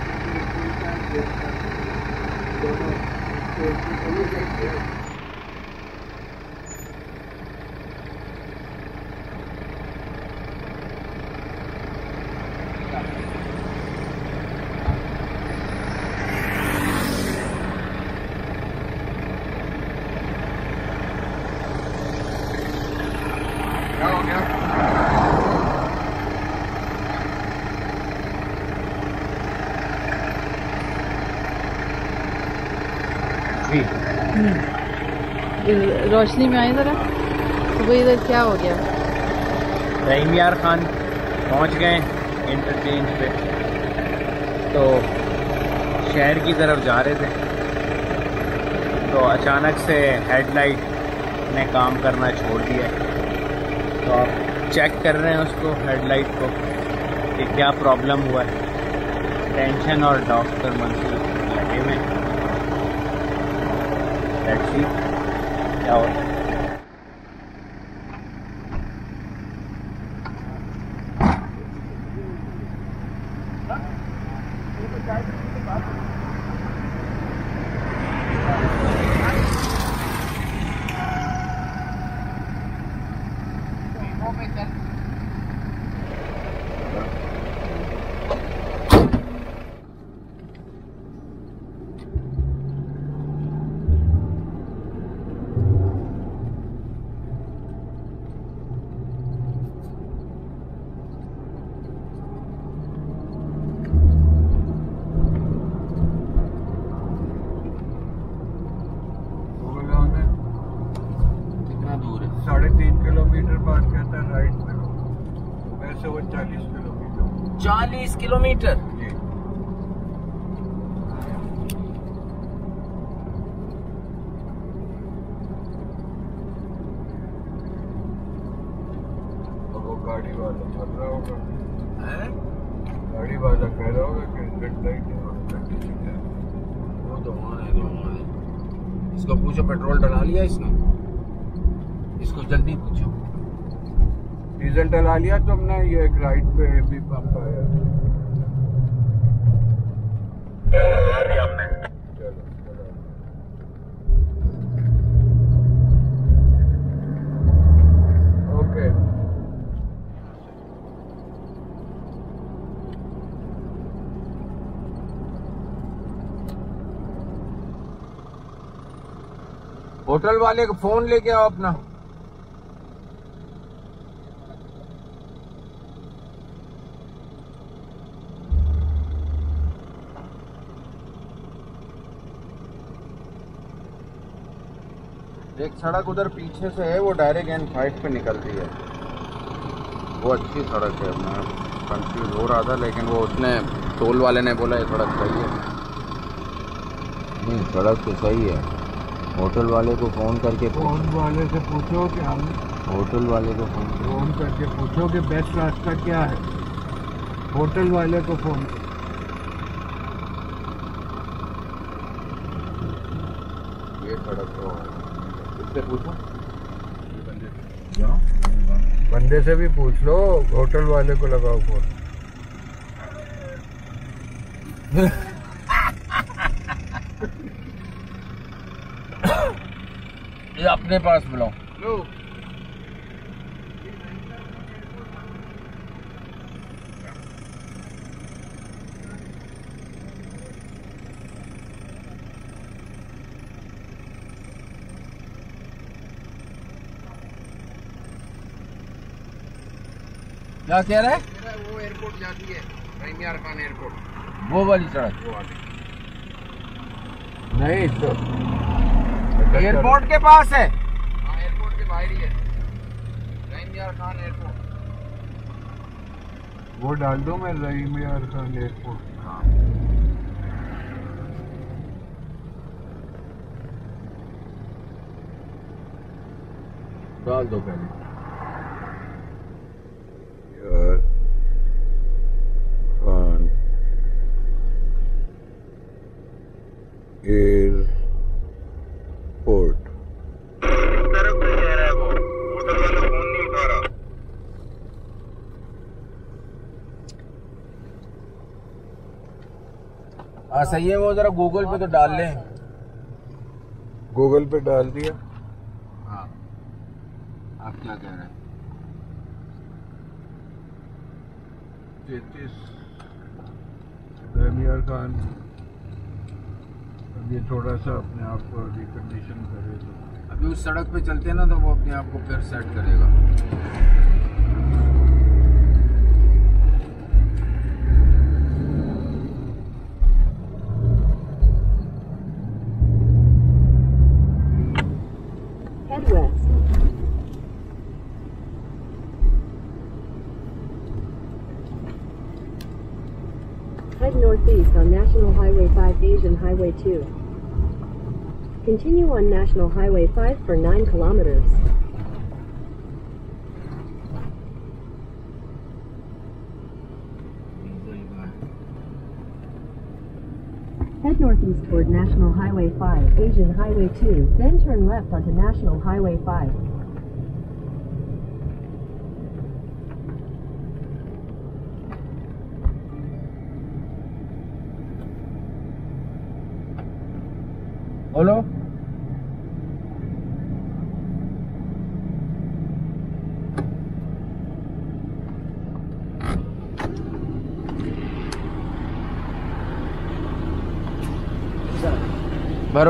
क्या हो गया?
रोशनी में आए ज़रा, तो वो इधर क्या हो गया?
रहीम यार खान पहुंच गए इंटरचेंज पे, तो शहर की तरफ जा रहे थे तो अचानक से हेडलाइट ने काम करना छोड़ दिया। तो आप चेक कर रहे हैं उसको, हेडलाइट को, कि क्या प्रॉब्लम हुआ है। टेंशन और डॉक्टर मंसूर लगे हुए हैं। लेट्स सी क्या होता है।
टेम्पो में चल। कितना दूर है?
3.5 किलोमीटर पास कहता है राइट में, वैसे वो 40 किलोमीटर।
40 किलोमीटर।
जी। और वो गाड़ी वाला चल रहा होगा, गाड़ी वाला कह रहा होगा कि रेड लाइट है और कंडीशन है।
वो तो ऑन है। इसको पूछो पेट्रोल डला लिया इसने? इसको जल्दी पूछो।
डीजल डला लिया तुमने? ये एक राइट पे भी पंप आया। चलो चलो। ओके।
होटल वाले को फोन लेके आओ अपना। एक सड़क उधर पीछे से है, वो डायरेक्ट N5 पे निकलती है, वो अच्छी सड़क है। मैं कंफ्यूज हो रहा था, लेकिन वो उसने टोल वाले ने बोला ये सड़क सही है। नहीं, सड़क तो सही है। होटल वाले को फ़ोन करके
फोन वाले से पूछो कि हम
होटल वाले को
फोन करके पूछो कि बेस्ट रास्ता क्या है। होटल वाले को फोन
ये सड़क तो इससे पूछो,
बंदे से भी पूछ लो, होटल वाले को लगाओ फोन।
ये अपने पास बुलाओ। क्या कह रहा है?
वो एयरपोर्ट जाती है, रहीमियार खान एयरपोर्ट।
वो वाली सड़क?
वो वाली नहीं तो
एयरपोर्ट के पास है।
हाँ, एयरपोर्ट के बाहर ही है, रहीमियार खान एयरपोर्ट। वो डाल दो मैं, रहीमियार खान एयरपोर्ट।
डाल दो पहले।
खान एयरपोर्ट।
तरफ से कह रहा है वो, होटल वाला फोन नहीं उठा रहा।
हाँ सही है, वो जरा गूगल पे तो डाल लें।
गूगल पे डाल दिया।
हाँ, आप क्या कह रहे हैं?
33 रहीमियार खान। अब ये थोड़ा सा अपने आप को रिकंडीशन करे तो
अभी उस सड़क पे चलते हैं ना, तो वो अपने आप को फिर सेट करेगा।
Head west. Head northeast on National Highway 5 Asian Highway 2. Continue on National Highway 5 for 9 kilometers. Head northeast toward National Highway 5 Asian Highway 2, then turn left onto National Highway 5.
बोलो। भरो।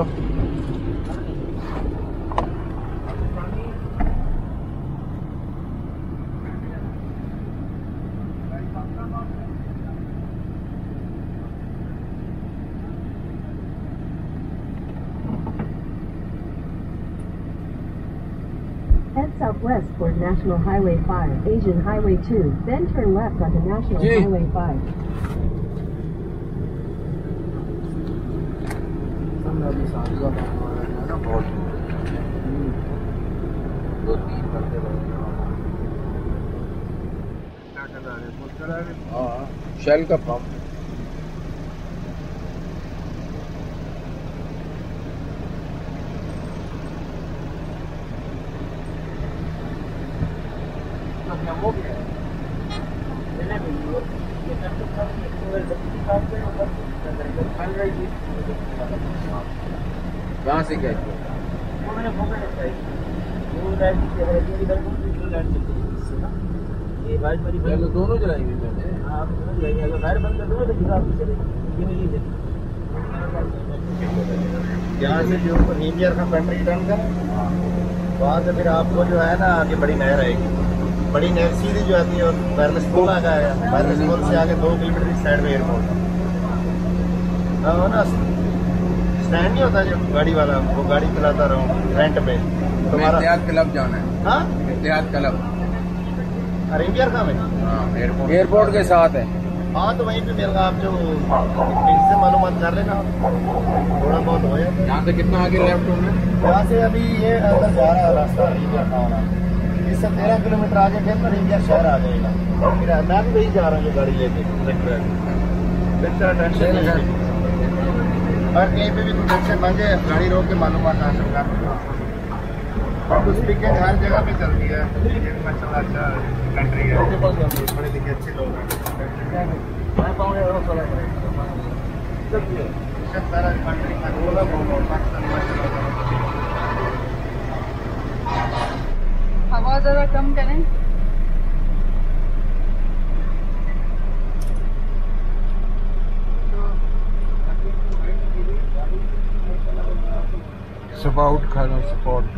Head southwest toward National Highway 5, Asian Highway 2, then turn left onto National Highway 5.
Shell का pump कहाँ से क्या दोनों चलाएंगे मैंने।
यहाँ से जो नीमियर का पेट्रोल टर्न कर वहाँ से फिर आपको जो है ना आगे बड़ी नहर आएगी। बड़ी नहर सीधी जो आती है और वायरलेस पुल आ गया है। वायरलेस पुल से आगे 2 किलोमीटर इस साइड में एयरपोर्ट ना स्टैंड नहीं होता जो गाड़ी वाला, वो गाड़ी चलाता रहूँ रेंट पे।
तुम्हारा इत्तेहाद क्लब जाना है।
हाँ
इत्तेहाद क्लब
अरेबियर का में
एयरपोर्ट के साथ है।
हाँ तो वहीं पे मिलेगा। आप जो इनसे मालूमात कर लेना, थोड़ा बहुत हो जाए।
यहाँ से कितना आगे लेफ्ट होना है?
यहाँ से अभी ये अंदर जा रहा है रास्ता अरेबियर का होना। इससे 13 किलोमीटर आगे फिर अरेबियर शहर आ जाएगा। फिर मैं भी वही जा रहा हूँ गाड़ी लेके। टेंशन और कहीं पे भी कुछ टेंशन बन जाए गाड़ी रोक के मालूमात हासिल कर। तो स्पीकिंग हर जगह पे चलती है। माशाल्लाह अच्छा कंट्री है, पढ़े लिखे अच्छे लोग हैं।
हवा जरा कम करें।
स्पाउट खाना स्पॉट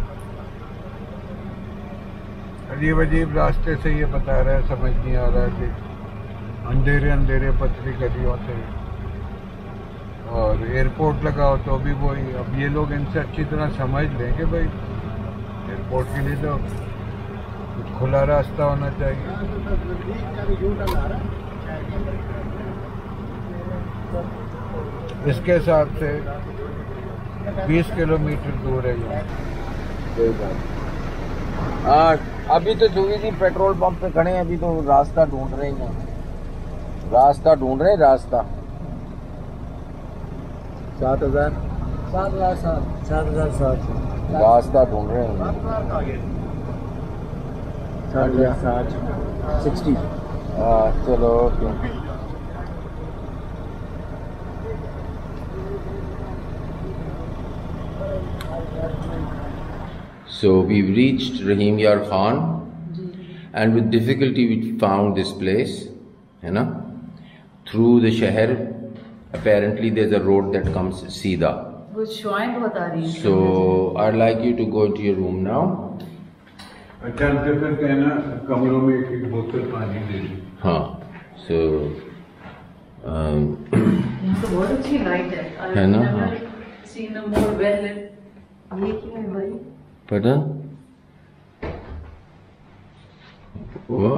अजीब अजीब रास्ते से ये बता रहा है, समझ नहीं आ रहा है कि अंधेरे अंधेरे पतली गलियों से और एयरपोर्ट लगाओ तो भी वही। अब ये लोग इनसे अच्छी तरह समझ लें कि भाई एयरपोर्ट के लिए तो कुछ खुला रास्ता होना चाहिए। इसके हिसाब से 20 किलोमीटर दूर है ये।
हाँ अभी तो जी पेट्रोल पंप पे खड़े हैं। अभी तो रास्ता ढूंढ रहे हैं, रास्ता ढूंढ रहे हैं। रास्ता
7,000 7,007
रास्ता ढूंढ रहे हैं।
60।
हाँ चलो okay. So we've reached Rahim Yar Khan, and with difficulty we found this place, है ना? Through the शहर, apparently there's a road that comes सीधा.
वो शुआएं बहुत आ रही हैं।
So I'd like you to go into your room now.
अच्छा फिर कहना कमरों में एक बोतल पानी दे दी।
हाँ so
यहाँ तो बहुत अच्छी लाइट है
ना? हाँ
सीन मोर वेल। ये क्या है भाई?
पता वो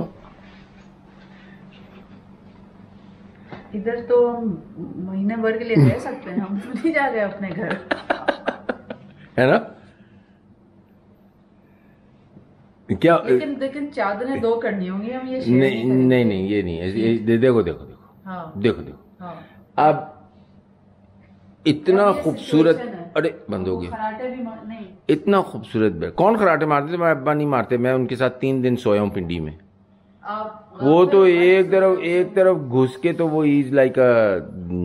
इधर तो हम महीने भर के लिए रह सकते हैं। हम नहीं जा रहे अपने घर,
है ना? क्या
लेकिन चादरें 2 करनी होंगी हम। ये
नहीं ये नहीं है। देखो
हाँ
देखो
हाँ।
अब इतना खूबसूरत, अरे बंद होगी।
खराटे भी नहीं,
इतना खूबसूरत बेड। कौन खराटे मारते थे? मैं अब्बा नहीं मारते। मैं उनके साथ 3 दिन सोया हूँ पिंडी में। वो तो एक तरफ घुस के तो वो is like a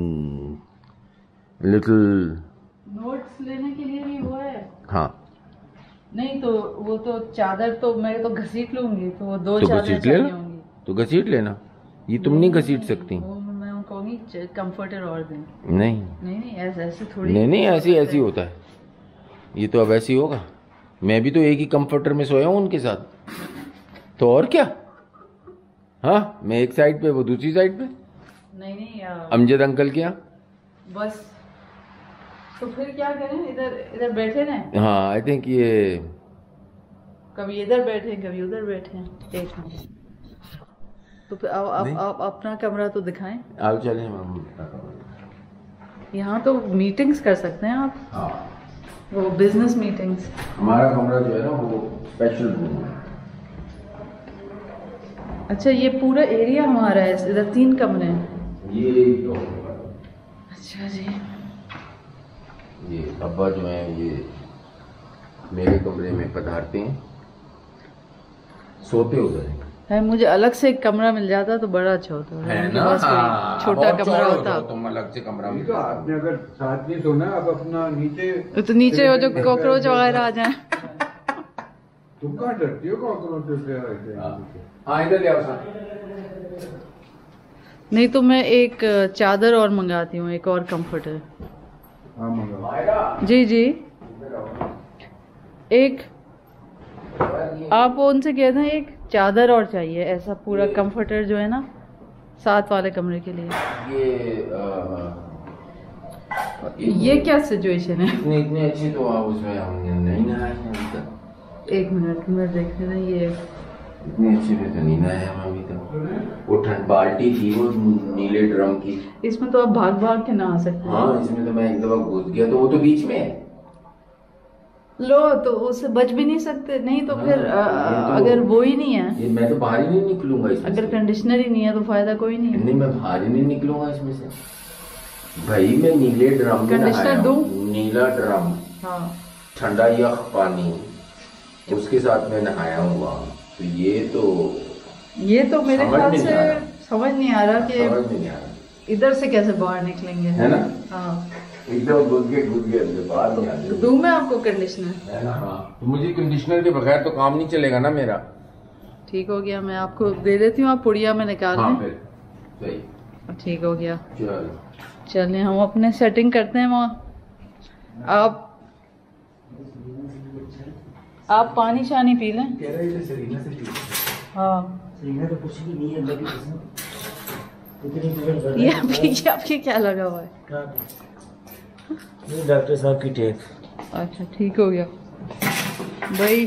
little.
Notes लेने के लिए भी वो है।
हाँ
नहीं तो वो तो चादर तो मैं तो घसीट लूंगी, तो वो 2
तो
चादर
घसीट
चाहिए
लेना।
होंगी।
तो घसीट लेना, ये तुम नहीं घसीट सकती।
वो मैं कहूँगी एक कंफर्टर और दें।
नहीं
नहीं ऐसे थोड़ी।
नहीं ऐसी होता है। ये तो अब ऐसे ही होगा। मैं भी तो एक ही कंफर्टर में सोया हूँ उनके साथ, तो और क्या। हाँ, मैं एक साइड पे, वो दूसरी साइड पे।
नहीं
अमजद अंकल के यहाँ।
बस तो फिर क्या करें, इधर बैठे रहें।
हाँ, आई थिंक ये
कभी इधर बैठे कभी उधर बैठे। एक मिनट, तो फिर आप अपना कमरा तो दिखाएं।
आप चलें,
यहाँ तो मीटिंग्स कर सकते हैं आप।
हाँ,
वो बिजनेस मीटिंग्स।
हमारा कमरा जो है ना वो स्पेशल रूम है।
अच्छा, ये पूरा एरिया हमारा है, इधर 3 कमरे हैं।
ये
अच्छा जी।
ये अब्बा जो है ये मेरे कमरे में पधारते हैं, सोते उधर
है। मुझे अलग से एक कमरा मिल जाता तो बड़ा अच्छा होता
है ना।
छोटा कमरा होता।
तुम अलग से कमरा
नहीं तो आपने अगर साथ नहीं सोना, आप अपना नीचे,
तो नीचे हो जो कॉकरोच वगैरह आ जाए।
तुम कहाँ डरती हो कॉकरोच से?
हाँ, इधर ले आओ।
नहीं तो मैं एक चादर और मंगाती हूँ, एक और कंफर्टर।
हाँ मंगाओ।
जी एक आप उनसे कहते हैं एक चादर और चाहिए, ऐसा पूरा कंफर्टर जो है ना, साथ वाले कमरे के लिए। ये क्या सिचुएशन है?
इतनी अच्छी तो आप उसमें हमने नहीं नहाए अभी तक।
एक मिनट में देखते ना, ये
इतनी अच्छी में तो नहीं नहाए हम अभी तक। वो ठंड बाल्टी थी वो नीले ड्रम की,
इसमें तो आप भाग भाग के नहा सकते हैं।
हाँ, इसमें तो मैं एक दफा घुस गया, तो वो तो बीच में है।
लो, तो उससे बच भी नहीं सकते। नहीं तो
हाँ,
फिर
तो
अगर वो ही नहीं है,
ये मैं तो बाहर ही नहीं निकलूंगा इसमें
अगर
से।
कंडीशनर ही नहीं है तो फायदा कोई नहीं है।
नहीं, मैं बाहर ही नहीं निकलूंगा इसमें से भाई। मैं नीले ड्रम में
कंडीशनर
नहाया
दूं?
हूं। नीला ड्रम,
हाँ,
ठंडा यख पानी, उसके साथ मैं नहाया हूँ वहाँ। तो ये तो
मेरे
समझ
ख्याल
नहीं
से
आ रहा।
समझ नहीं आ रहा कि
समझ में नहीं आ रहा,
इधर से कैसे बाहर निकलेंगे,
है ना।
हाँ।
एकदम घुस गए बाहर नहीं आते।
तो दूं मैं आपको कंडीशनर?
है ना। हाँ, तो मुझे कंडीशनर के बगैर तो काम नहीं चलेगा ना मेरा।
ठीक हो गया, मैं आपको दे देती हूँ, आप पुड़िया में निकाल
हाँ,
लें।
फिर सही,
ठीक हो गया।
चलो
चलिए हम अपने सेटिंग करते हैं वहाँ। आप पानी शानी पी लें। हाँ, ये आपकी क्या लगा हुआ है?
डॉक्टर साहब की टेप।
अच्छा, ठीक हो गया भाई।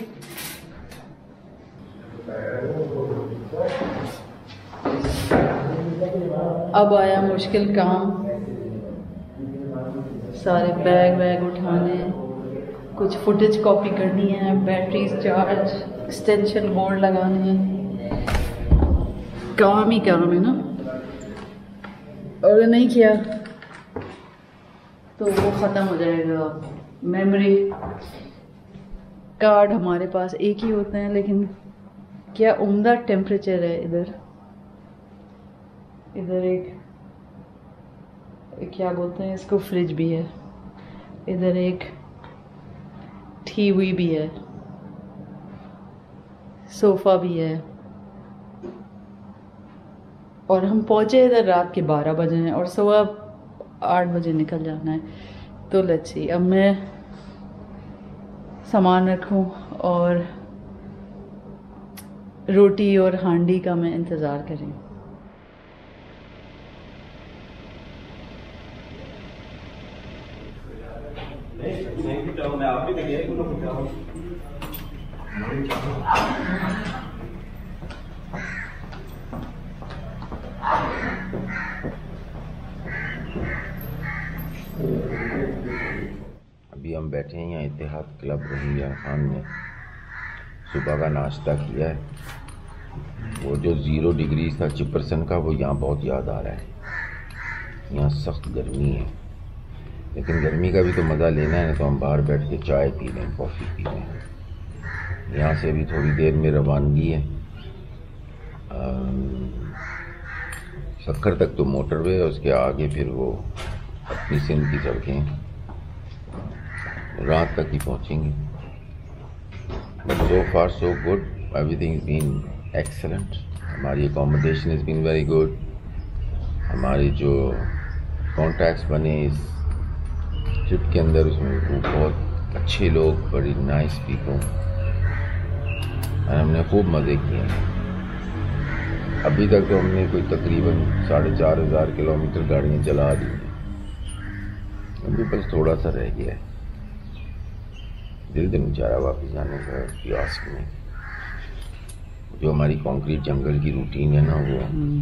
अब आया मुश्किल काम, सारे बैग वैग उठाने, कुछ फुटेज कॉपी करनी है, बैटरीज चार्ज, एक्सटेंशन बोर्ड लगाने हैं। काम ही काम है ना, और नहीं किया तो वो ख़त्म हो जाएगा। मेमोरी कार्ड हमारे पास एक ही होते हैं, लेकिन क्या उम्दा टेम्परेचर है इधर। इधर एक क्या बोलते हैं इसको, फ्रिज भी है। इधर एक टीवी भी है, सोफ़ा भी है। और हम पहुँचे इधर रात के 12 बजे हैं और सुबह 8 बजे निकल जाना है। तो लेट्स सी, अब मैं सामान रखूं और रोटी और हांडी का मैं इंतज़ार करें।
अभी हम बैठे हैं यहाँ इत्तेहाद क्लब रोहिंग्या खान में। सुबह का नाश्ता किया है। वो जो 0 डिग्री था चिपरसन का, वो यहाँ बहुत याद आ रहा है। यहाँ सख्त गर्मी है, लेकिन गर्मी का भी तो मज़ा लेना है ना। तो हम बाहर बैठ के चाय पी लें, कॉफ़ी पी लें। यहाँ से अभी थोड़ी देर में रवानगी है। सक्खर तक तो मोटरवे है, उसके आगे फिर वो अपनी सिंध की सड़कें, रात तक ही पहुँचेंगे। But so far so good, everything is been excellent. हमारी accommodation is been very good.
हमारे जो कॉन्टैक्ट्स बने इस ट्रिप के अंदर, उसमें वो बहुत अच्छे लोग, बड़ी नाइस पीपल, और हमने खूब मज़े किए। अभी तक तो हमने कोई तकरीबन 4,500 किलोमीटर गाड़ियाँ चला दी हैं, अभी बस थोड़ा सा रह गया है। दिल दिन बेचारा वापस जाने का प्रयास में। जो हमारी कंक्रीट जंगल की रूटीन है ना, वो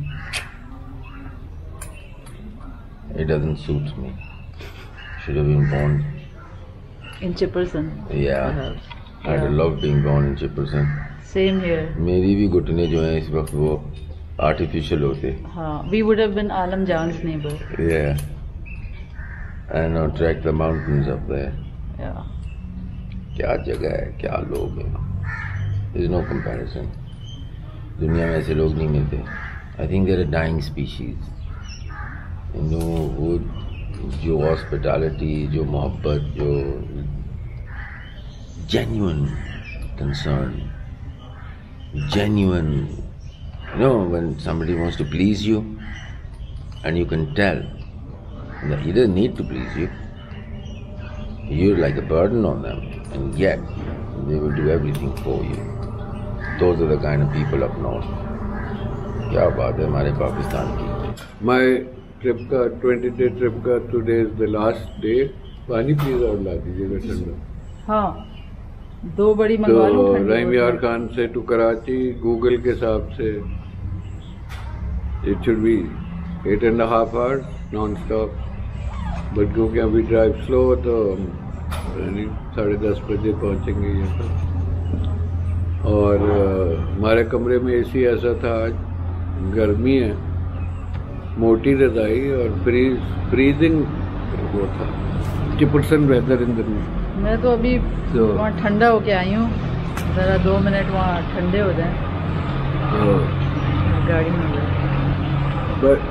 it doesn't suit me. Should have been born
in Chipperson.
Yeah, I'd have loved being born in Chipperson.
Same here.
मेरी भी घुटने जो हैं इस वक्त वो आर्टिफिशियल होते।
हाँ, we would have been Alam Jan's neighbor.
Yeah, and now track the mountains up there.
Yeah.
क्या जगह है, क्या लोग हैं, there is no comparison. दुनिया में ऐसे लोग नहीं मिलते। I think they're a dying species. You know, वो जो हॉस्पिटैलिटी, जो मोहब्बत, जो genuine concern, genuine, you know, when somebody wants to please you and you can tell that he doesn't need to please you, you're like a burden on them, and yet they will do everything for you. Those are the kind of people up north. क्या बात है हमारे पाकिस्तान की।
My trip का 20-day trip का today is the last day। पानी please और ला दीजिएगा ठंडा।
हाँ, 2 बड़ी मंगवा लूं
तो
ठंडी
रहीम यार
बोतल।
खान से टू कराची गूगल के हिसाब से it should be 8.5 hours non-stop, but क्योंकि अभी ड्राइव स्लो तो 10:30 बजे पहुंचेंगे यहाँ पर। और हमारे कमरे में एसी ऐसा था, आज गर्मी है, मोटी रजाई और फ्रीजिंग वो था, चिपरसन वेदर इन द।
मैं to अभी वहाँ ठंडा होके आई हूँ, ज़रा 2 मिनट वहाँ ठंडे हो जाएं, गाड़ी में जाए।
But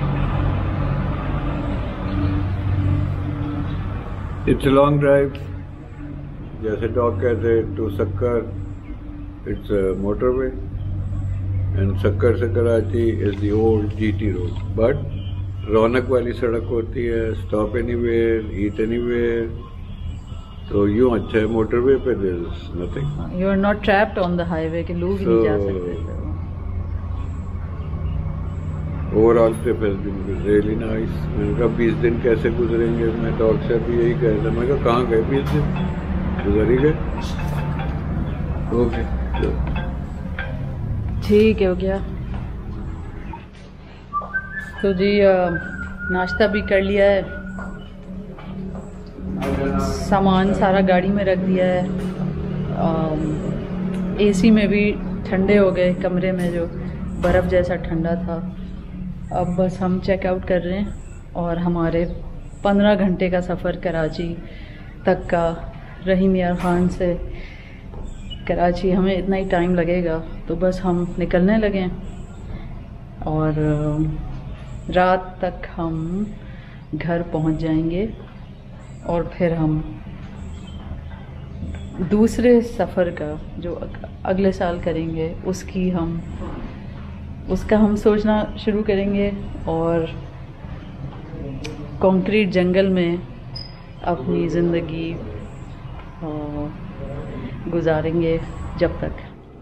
it's a long drive, जैसे डॉग कहते to Sukkur, it's a motorway, and Sukkur से Karachi is the old GT road, but रौनक वाली सड़क होती है, स्टॉप एनीवेयर, ईट एनीवेयर, तो यूँ अच्छा है। मोटरवे पे there is nothing,
you are not trapped on the highway कि लोग ही नहीं जा सकते।
Overall trip has been really nice. मैंने कहा 20 दिन कैसे गुजरेंगे, मैं डॉग से भी यही कह रहा था, मैं कहा कहाँ गए 20 दिन, गुजर ही गए। ओके
ठीक है, हो गया। तो जी नाश्ता भी कर लिया है, सामान सारा गाड़ी में रख दिया है, एसी में भी ठंडे हो गए, कमरे में जो बर्फ़ जैसा ठंडा था। अब बस हम चेकआउट कर रहे हैं और हमारे 15 घंटे का सफ़र कराची तक का, रहीम यार खान से कराची हमें इतना ही टाइम लगेगा, तो बस हम निकलने लगे और रात तक हम घर पहुंच जाएंगे और फिर हम दूसरे सफ़र का जो अगले साल करेंगे उसका हम सोचना शुरू करेंगे और कंक्रीट जंगल में अपनी ज़िंदगी गुजारेंगे जब तक।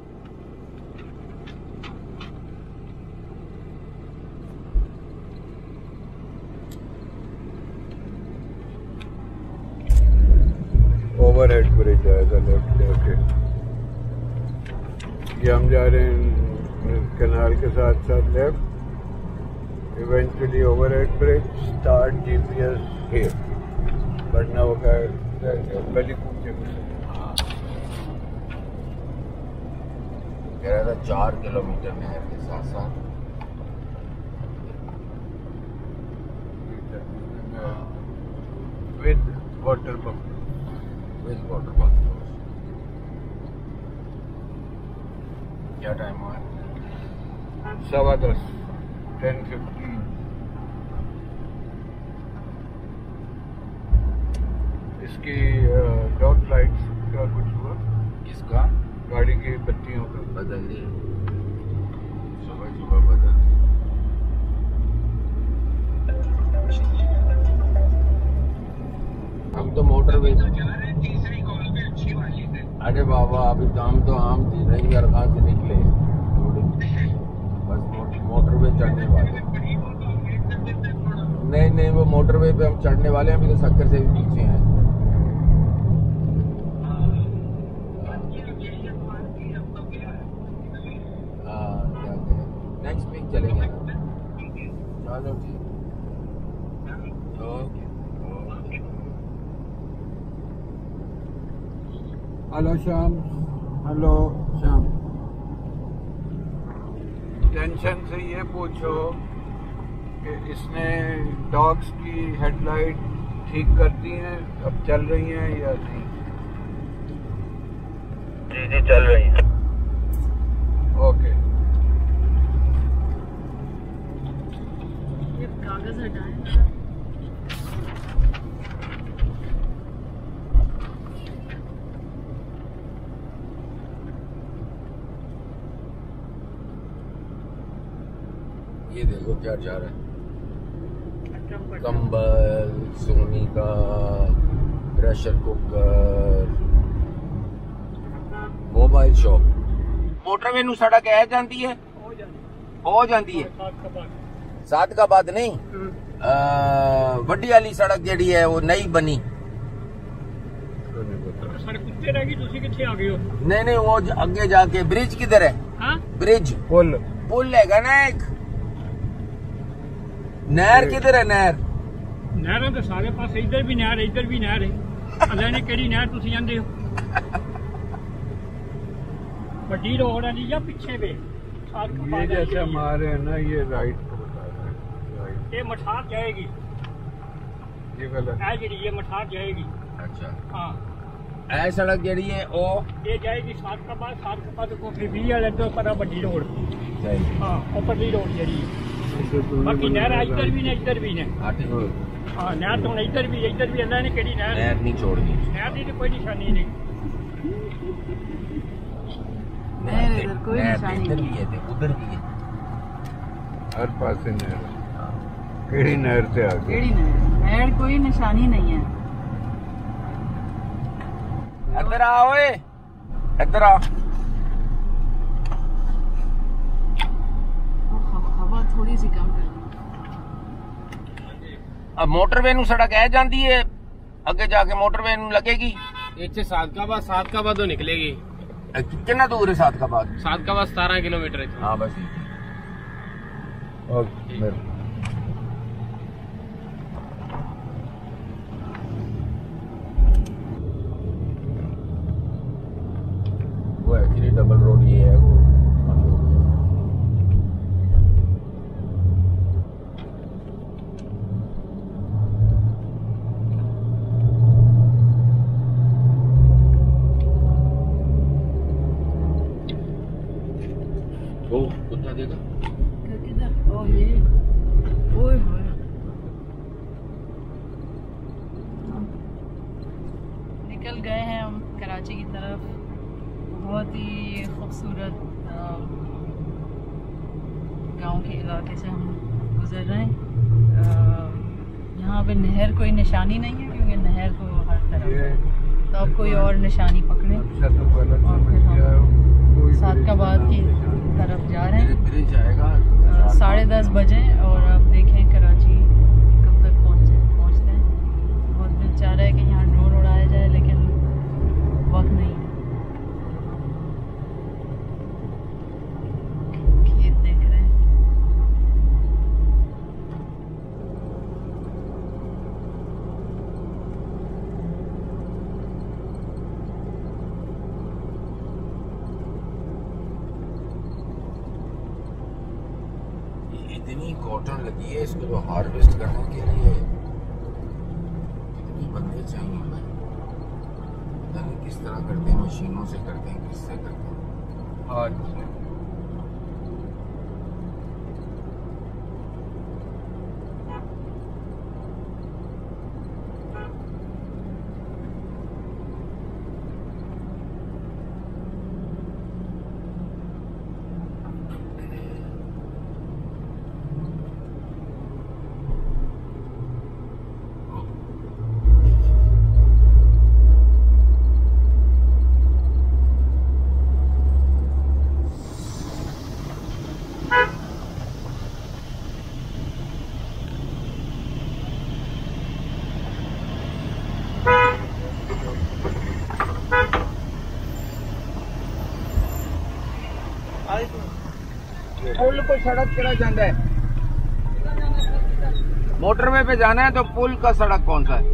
ओवरहेड ब्रिज आएगा लेफ्ट जाके, ये हम जा रहे हैं कैनाल के साथ साथ left, eventually overhead bridge, start GPS here, बढ़ना होगा गली कूचे में।
कह रहा था 4 किलोमीटर नहर के साथ साथ
विद वाटर पंप,
क्या टाइम हुआ है?
10:15 10:15। इसकी डॉग लाइट्स का कुछ हुआ,
इसका
गाड़ी की बत्तियों का
बदल दी, सुबह सुबह बदल दी। हम तो मोटरवे। अरे बाबा अभी काम तो हम नहीं यार, कहाँ से निकले, बस मोटरवे चढ़ने वाले। नहीं वो मोटरवे पे हम चढ़ने वाले हैं, अभी तो सक्कर से भी पीछे हैं। नेक्स्ट वीक चलेंगे। चलो ठीक, okay.
Hello Shyam. Hello Shyam. Tension से ये पूछो कि इसने डॉग्स की हेडलाइट ठीक कर दी हैं, अब चल रही हैं या नहीं?
जी चल रही है।
ओके।
ये कागज हटाएं।
ये देखो क्या जा रहा है, कंबल, सोनी का pressure cooker, mobile shop. Motorway नू सड़क है जाती है, हो जाती है। सादकाबाद नहीं, वड्डी वाली सड़क जेडी है वो नई बनी। नहीं वो अगे जाके ब्रिज किधर है? ब्रिज पुल हैगा ना एक। नहर किधर है? नहर
तो सारे पास, इधर भी नहर है, इधर भी नहर है। अल्लाह ने केड़ी नहर तुसी जानदे हो? बड़ी रोड वाली या पीछे वे?
ये जैसे हमारे है ना, ये राइट को बता रहा है, राइट।
ये मठार जाएगी,
ये गलत
है जी, ये मठार जाएगी।
अच्छा
हाँ,
ऐ सड़क जेडी है ओ
ये जाएगी सादकाबाद को फिर भी वाले तो पर बड़ी रोड। हाँ, ऊपरली रोड जेडी है। बाकी नहर इधर भी ने, इधर भी ने। हाँ, नहर तो इधर भी अल्लाह ने केड़ी नहर
नहीं छोड़नी।
नहर की कोई निशानी नहीं।
कोई निशानी
इधर भी है, उधर भी है,
हर पास से नहर। केड़ी नहर से आगे?
केड़ी नहर कोई निशानी नहीं है।
इधर आओ, इधर आओ।
हवा थोड़ी सी कम कर।
अब मोटरवे नू सड़क है जाती है, अगे जाके मोटरवे नू लगेगी।
इतने सादकाबाद तो निकलेगी।
कितना दूर है सादकाबाद?
17 किलोमीटर है।
हाँ बस ओके। वो एक्चुअली डबल रोड ये है वो। ओ कुत्ता देखा
किधर? ओ ये, ओए होए, निकल गए हैं हम कराची की तरफ। बहुत ही खूबसूरत गांव के इलाके से हम गुजर रहे हैं। यहाँ पे नहर कोई निशानी नहीं है, क्योंकि नहर तो हर तरफ है। तो अब कोई और निशानी पकड़े और फिर हम सादकाबाद की तरफ जा रहे हैं।
ब्रिज आएगा
10:30 बजे और अब देखें कराची कब तक पहुँचते हैं। बहुत दिल चाह रहा है कि यहाँ ड्रोन उड़ाया जाए, लेकिन वक्त नहीं है। खेत देख रहे हैं।
इतनी कॉटन लगी है इसको तो हार्वेस्ट करने के लिए कितनी बंदे चाहिए भाई। पता नहीं किस तरह करते हैं, मशीनों से करते हैं, किससे करते हैं।
हाथ से।
पुल को सड़क किहड़ा जांदा है? मोटरवे पे जाना है तो पुल का सड़क कौन सा है?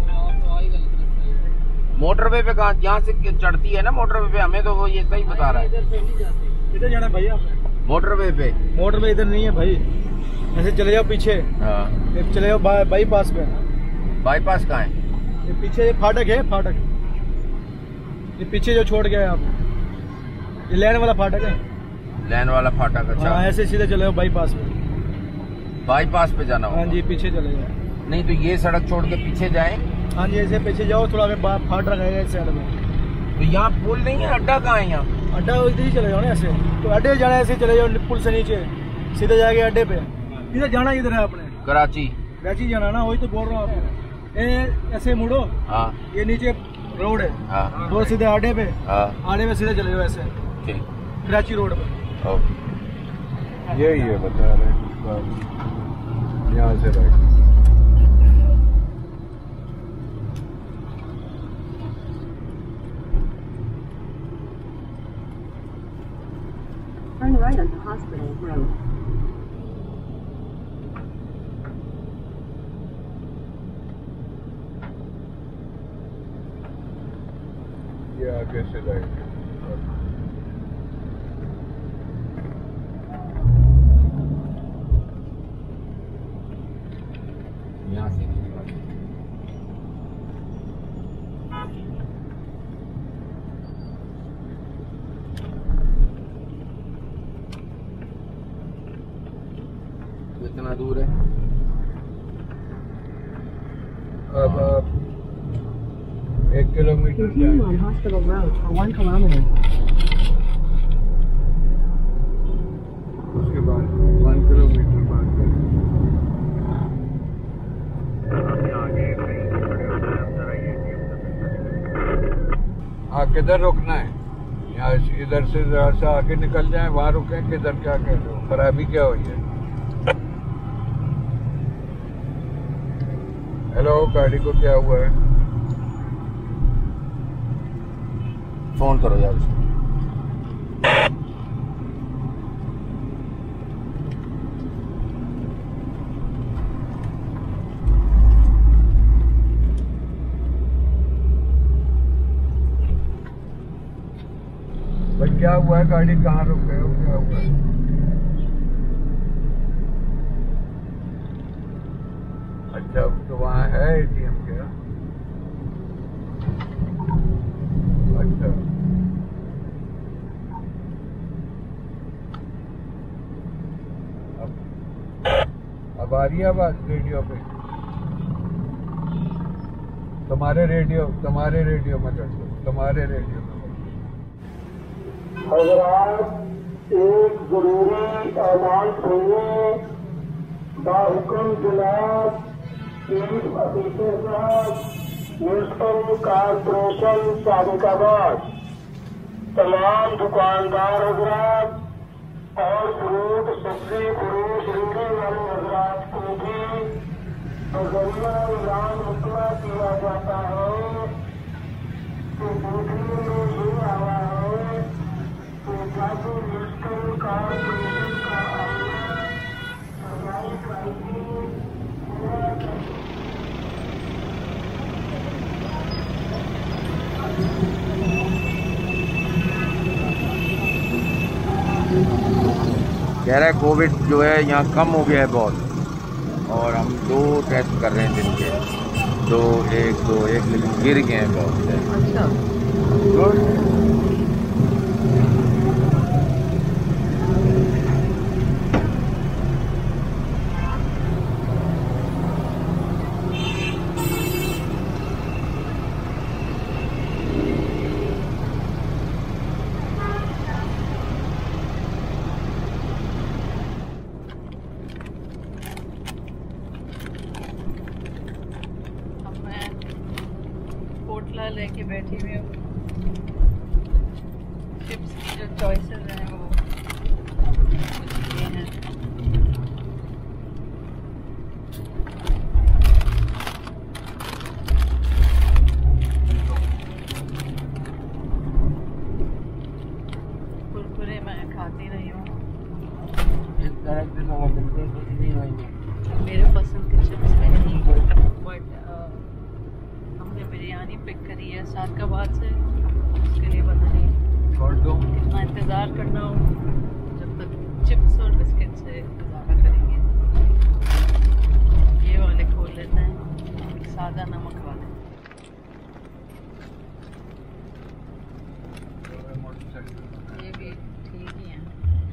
मोटरवे पे कहाँ, यहाँ से चढ़ती है ना मोटरवे पे, हमें तो वो ये सही बता रहा है।
इधर जाना भैया,
मोटरवे पे।
मोटरवे इधर नहीं है भाई, ऐसे चले जाओ पीछे।
हाँ
चले जाओ बाईपास पे।
बाईपास कहाँ है?
ये पीछे ये फाटक है, फाटक ये पीछे जो छोड़ गए आप, ये लैन वाला फाटक है।
लैन वाला फाटक, अच्छा।
हाँ, ऐसे सीधे चले जाओ बाईपास पे।
बाईपास पे जाना होगा।
हाँ जी, पीछे चले जाओ।
नहीं तो ये सड़क छोड़ के पीछे जाए।
हाँ जी, ऐसे पीछे जाओ थोड़ा, फाटक रहेगा इस साइड में।
तो यहाँ पुल नहीं है, अड्डा कहाँ है यहाँ?
अड्डा इधर ही चले जाओ ना, ऐसे तो अड्डे जाना है, ऐसे चले जाओ पुल से नीचे सीधे जाके अड्डे पे। इधर जाना इधर है आपने,
कराची।
कराची जाना ना, वही तो बोल रहा हूँ आपको। ऐसे मुड़ो।
हाँ,
ये नीचे रोड है।
हाँ,
तो सीधे अड्डे पे।
हाँ,
अड्डे पे सीधे चले जाओ ऐसे,
ठीक,
कराची रोड पे।
ओके।
यही है बता रहे हैं, यहाँ से right.
Turn right onto Hospital Road.
ये आगे से राइट।
यहाँ से कितना दूर है?
अब आप 1 kilometre
Continue on Hospital Road for 1 kilometer.
उसके बाद 1 किलोमीटर बाद हाँ, किधर रुकना है? यहाँ इधर से जरा सा आगे निकल जाए, वहाँ रुके। किधर, क्या कह रहे हो? खराबी क्या हुई है? हेलो, गाड़ी को क्या हुआ है?
फोन करो यार उसको।
भाई क्या हुआ है? गाड़ी कहाँ रुक गए हो? क्या हुआ है? अच्छा, तो वहाँ है एटीएम क्या? अच्छा, अब आ रही है आवाज रेडियो पे? तुम्हारे रेडियो में कर दो, तुम्हारे रेडियो में।
हजरात, एक जरूरी ऐलान सुनिए। बाहुकम जनाब चीफ ऑफिसर साहब, म्यूनसिपल कॉर्पोरेशन सादिकाबाद, तमाम दुकानदार हजरात और फ्रूट सब्जी फरोश रेहड़ी वाले हजरात को भी बजरिया ऐलान मुतला किया जाता है कि देखने में ये आया है कि जादू म्यूनसिपल कॉर्पोरेशन का आंकड़ा सरकारी प्राइवेट
कह रहा है कोविड जो है यहाँ कम हो गया है बहुत, और हम 2 टेस्ट कर रहे हैं दिन के, 2 1 2 1, लेकिन गिर गए हैं बहुत से।
अच्छा, पोटला लेके बैठी हुई हूँ। चिप्स की जो चॉइसेस हैं वो ये हैं। कुरकुरे मैं खाती रही हूँ।
एक तरह से तो बिल्कुल कुछ नहीं होंगे।
मेरे पसंद के चिप्स में नहीं, बट हमने बिरयानी पिक करी है सादकाबाद से, उसके लिए पता नहीं
छोड़ दो।
कितना इंतज़ार करना हो जब तक चिप्स और बिस्किट से गुजारा करेंगे। ये वाले खोल लेते हैं, सादा नमक वाले। ये भी ठीक ही हैं।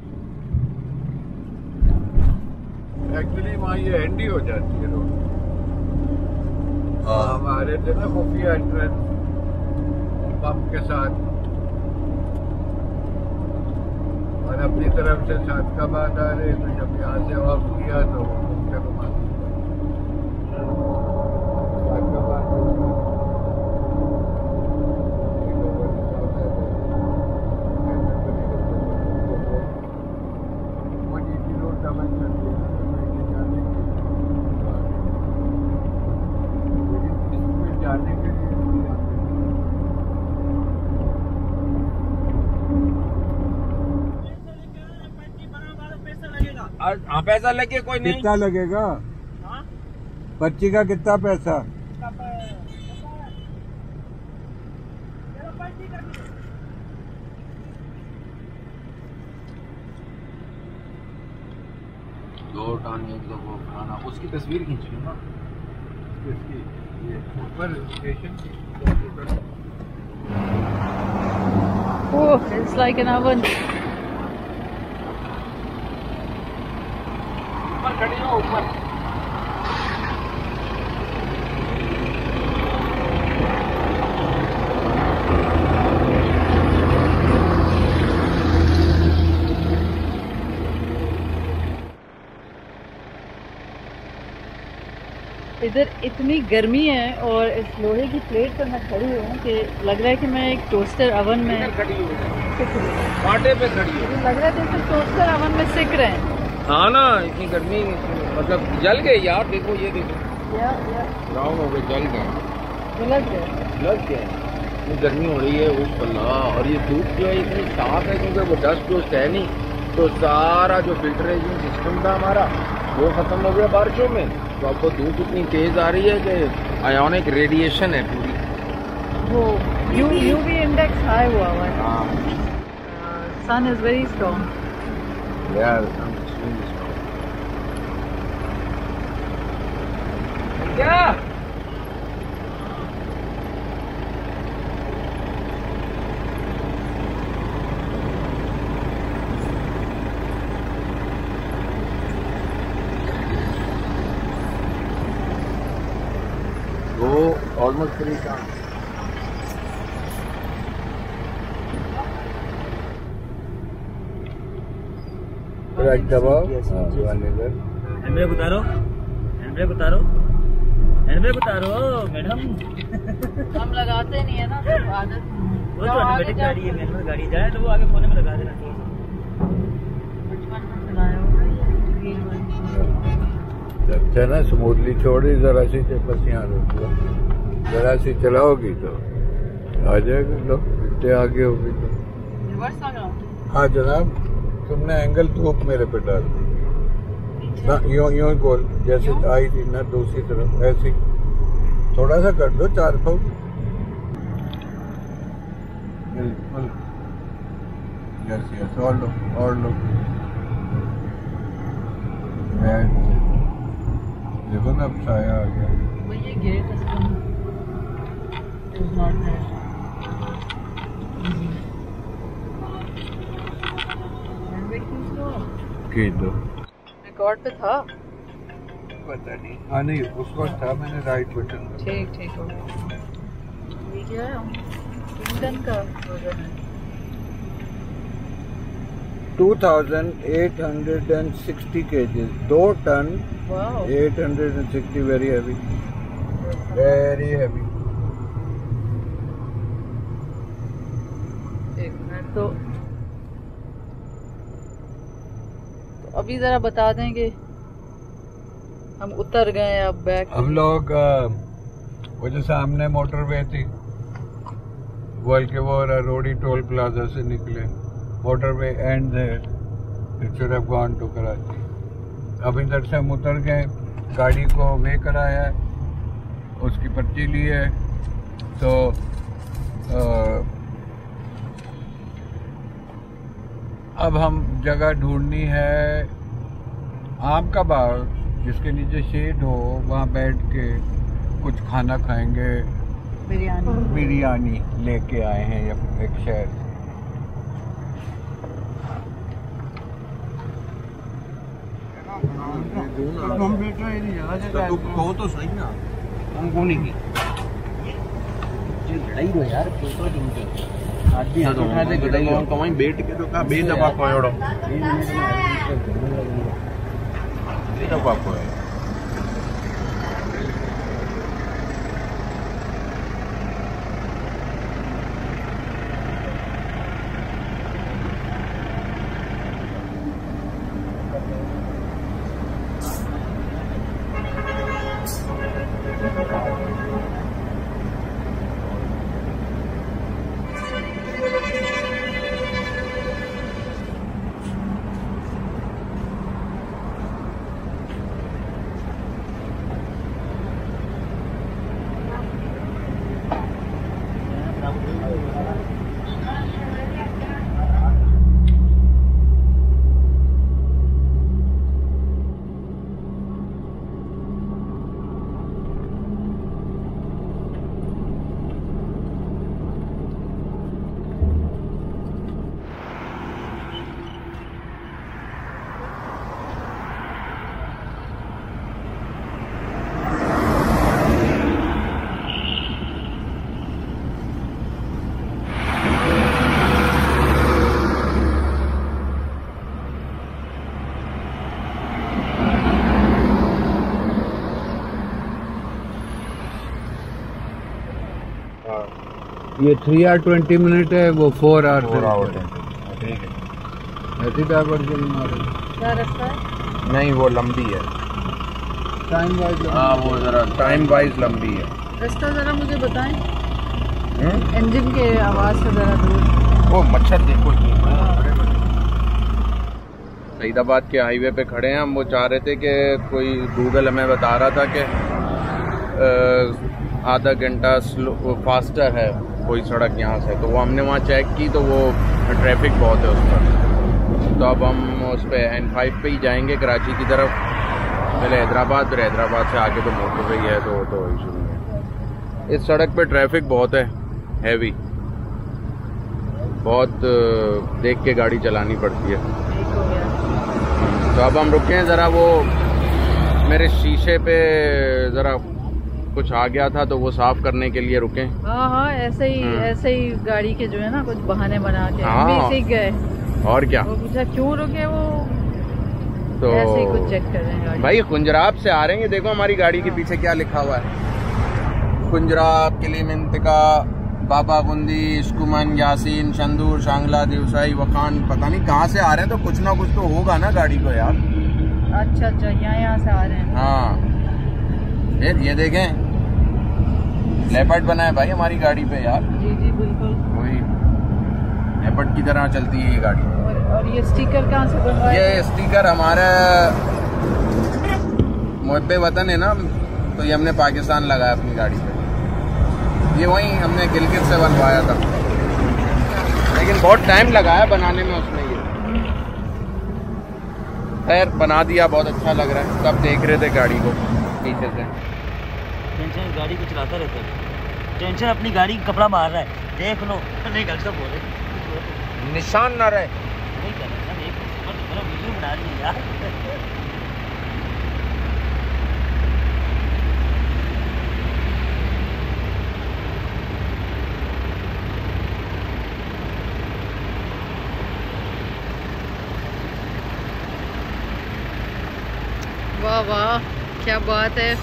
एक्चुअली वहाँ ये एंडी हो जाती है रोड। हमारे थे ना खुफिया एंट्रेंस पंप के साथ, और अपनी तरफ से सादकाबाद आ रहे, तो जब यहाँ से ऑफ किया तो घूमते घुमाते
हाँ पैसा लगे कोई नहीं।
कितना लगेगा? पर्ची का कितना पैसा?
दो टान एक दो वो खाना, उसकी तस्वीर खींच लो ना।
इसकी ये ऊपर स्टेशन की
Oh, it's like an oven.
ऊपर खड़ी हो ऊपर।
इधर इतनी गर्मी है और इस लोहे की प्लेट पर मैं खड़ी हूँ कि लग रहा है कि मैं एक टोस्टर अवन में
खड़ी हो
सिक रही हूँ।
कांटे पे खड़ी हो।
लग रहा है जैसे टोस्टर अवन में सिक रहे हैं।
हाँ ना, इतनी गर्मी मतलब जल गए यार। देखो ये देखो, ब्राउन हो गए, जल गए,
लग गए।
लग गए। इतनी गर्मी हो रही है उस अल्लाह। और ये धूप जो है इतनी साफ है क्योंकि वो डस्ट डोस्ट है नहीं, तो सारा जो फिल्टरेशन सिस्टम था हमारा वो खत्म हो गया बारिशों में। तो आपको धूप इतनी तेज आ रही है कि आयोनिक रेडिएशन है पूरी।
वो यूवी इंडेक्स हाई हुआ है। Sun is very strong.
यार क्या वो ऑलमोस्ट 3 टाइम।
दबाओ
हैंडब्रेक उतारो, हैंडब्रेक उतारो, हैंडब्रेक उतारो मैडम।
हम लगाते नहीं है ना, तो आदत।
वो तो ऑटोमेटिक गाड़ी है, मैनुअल गाड़ी जाए तो वो आगे कोने में लगा देना।
बचपन में चलाया होगा ये वाली।
अच्छा ना, स्मूथली छोड़ी, जरा सी बस यहाँ रोक, जरा सी चलाओगी तो आ जाएगा। लो इतने आगे होगी तो
रिवर्स लगाओ।
हाँ जनाब, तुमने एंगल धूप मेरे पे डाल दी ना। यूं यूं गोल जैसे आई थी ना, दूसरी तरफ ऐसी थोड़ा सा कर दो, 4 फुट। बिल्कुल यस यस, और लो और लो। देखो ना, अब साया आ गया।
But ये gate is not there.
की दो
रिकॉर्ड पे था।
पता नहीं, हाँ नहीं उसको था, मैंने राइट बटन।
ठीक ठीक हो गया। ये क्या है? किंगडन का वजन है।
2860 kg, 2 ton.
Wow.
860, very heavy, very heavy.
एक मिनट तो अभी जरा बता दें कि हम उतर गए अब बैक।
हम लोग वो जो सामने मोटरवे थी, वर्ल्ड के वो रोडी टोल प्लाजा से निकले, motorway ends there. It should have gone to Karachi. अब इधर से हम उतर गए, गाड़ी को वे कराया है, उसकी पर्ची ली है, तो अब हम जगह ढूंढनी है आम का बाग जिसके नीचे शेड हो, वहाँ बैठ के कुछ खाना खाएंगे। बिरयानी लेके आए हैं एक शहर से।
तो सही ना हमको नहीं की लड़ाई हो यार, फोटो तुमके आज भी हाथ उठा दे लड़ाई हो कमाई बैठ के तो का बेदबा कोयोड़ो बेदबा कोयो
ये 3 hour 20 minute है, वो 4 hour
ठीक है।
ऐसी डाइवर्जन मारे
क्या रास्ता है?
नहीं वो लंबी है,
टाइम वाइज।
हाँ वो जरा टाइम वाइज लंबी है।
रास्ता जरा मुझे बताएं, इंजन के आवाज से जरा दूर।
वो मच्छर देखो। फरीदाबाद के हाईवे पे खड़े हैं हम। वो चाह रहे थे कि कोई गूगल हमें बता रहा था कि आधा घंटा स्लो फास्टर है कोई सड़क यहाँ से, तो वो हमने वहाँ चेक की तो वो ट्रैफिक बहुत है उस पर। तो अब हम उस पर N5 पे ही जाएंगे कराची की तरफ, पहले हैदराबाद, फिर हैदराबाद से आगे तो मोटरवे है, तो इशू नहीं है। इस सड़क पे ट्रैफिक बहुत है, हैवी, बहुत देख के गाड़ी चलानी पड़ती है। तो अब हम रुके हैं ज़रा, वो मेरे शीशे पे ज़रा कुछ आ गया था तो वो साफ करने के लिए रुके।
हाँ ऐसे ही गाड़ी के जो है ना कुछ बहाने बना के सीख गए।
और क्या,
वो पूछा क्यों रुके, वो
तो
ऐसे ही कुछ चेक कर रहे हैं गाड़ी।
भाई खुंजराब से आ रहे हैं, देखो हमारी गाड़ी के पीछे क्या लिखा हुआ है, खुंजराब, किलीमिंतका, बाबा गुंदी, इश्कुमन, यासीन, शंदूर, शांगला, दिवसाई, वखान, पता नहीं कहाँ से आ रहे हैं, तो कुछ ना कुछ तो होगा ना गाड़ी को यार।
अच्छा यहाँ से आ रहे हैं।
हाँ फिर ये देखें लेपर्ड बना है भाई हमारी गाड़ी पे यार।
जी बिल्कुल,
वही लेपर्ड की तरह चलती है ये गाड़ी।
और ये स्टिकर कहाँ से बनवाया?
ये स्टिकर हमारा मुहब्बे वतन है ना, तो ये हमने पाकिस्तान लगाया अपनी गाड़ी पे। ये वहीं हमने गिलगित से बनवाया था, लेकिन बहुत टाइम लगाया बनाने में उसमें। ये खैर बना दिया, बहुत अच्छा लग रहा है। सब देख रहे थे गाड़ी को पीछे से।
टेंशन गाड़ी को चलाता रहता है, टेंशन अपनी गाड़ी कपड़ा मार रहा है, देख लो। नहीं गलत बोले,
निशान ना रहे।
नहीं करना, एक वीडियो बना रही है यार।
वाह वाह क्या बात है।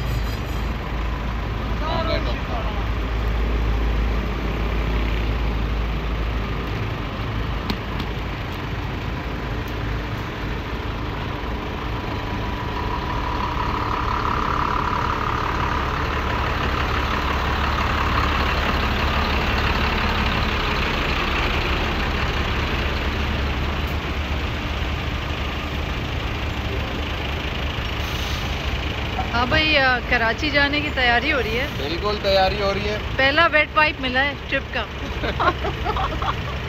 हाँ भाई, कराची जाने की तैयारी हो रही है।
बिल्कुल तैयारी हो रही है।
पहला वेट पाइप मिला है ट्रिप का।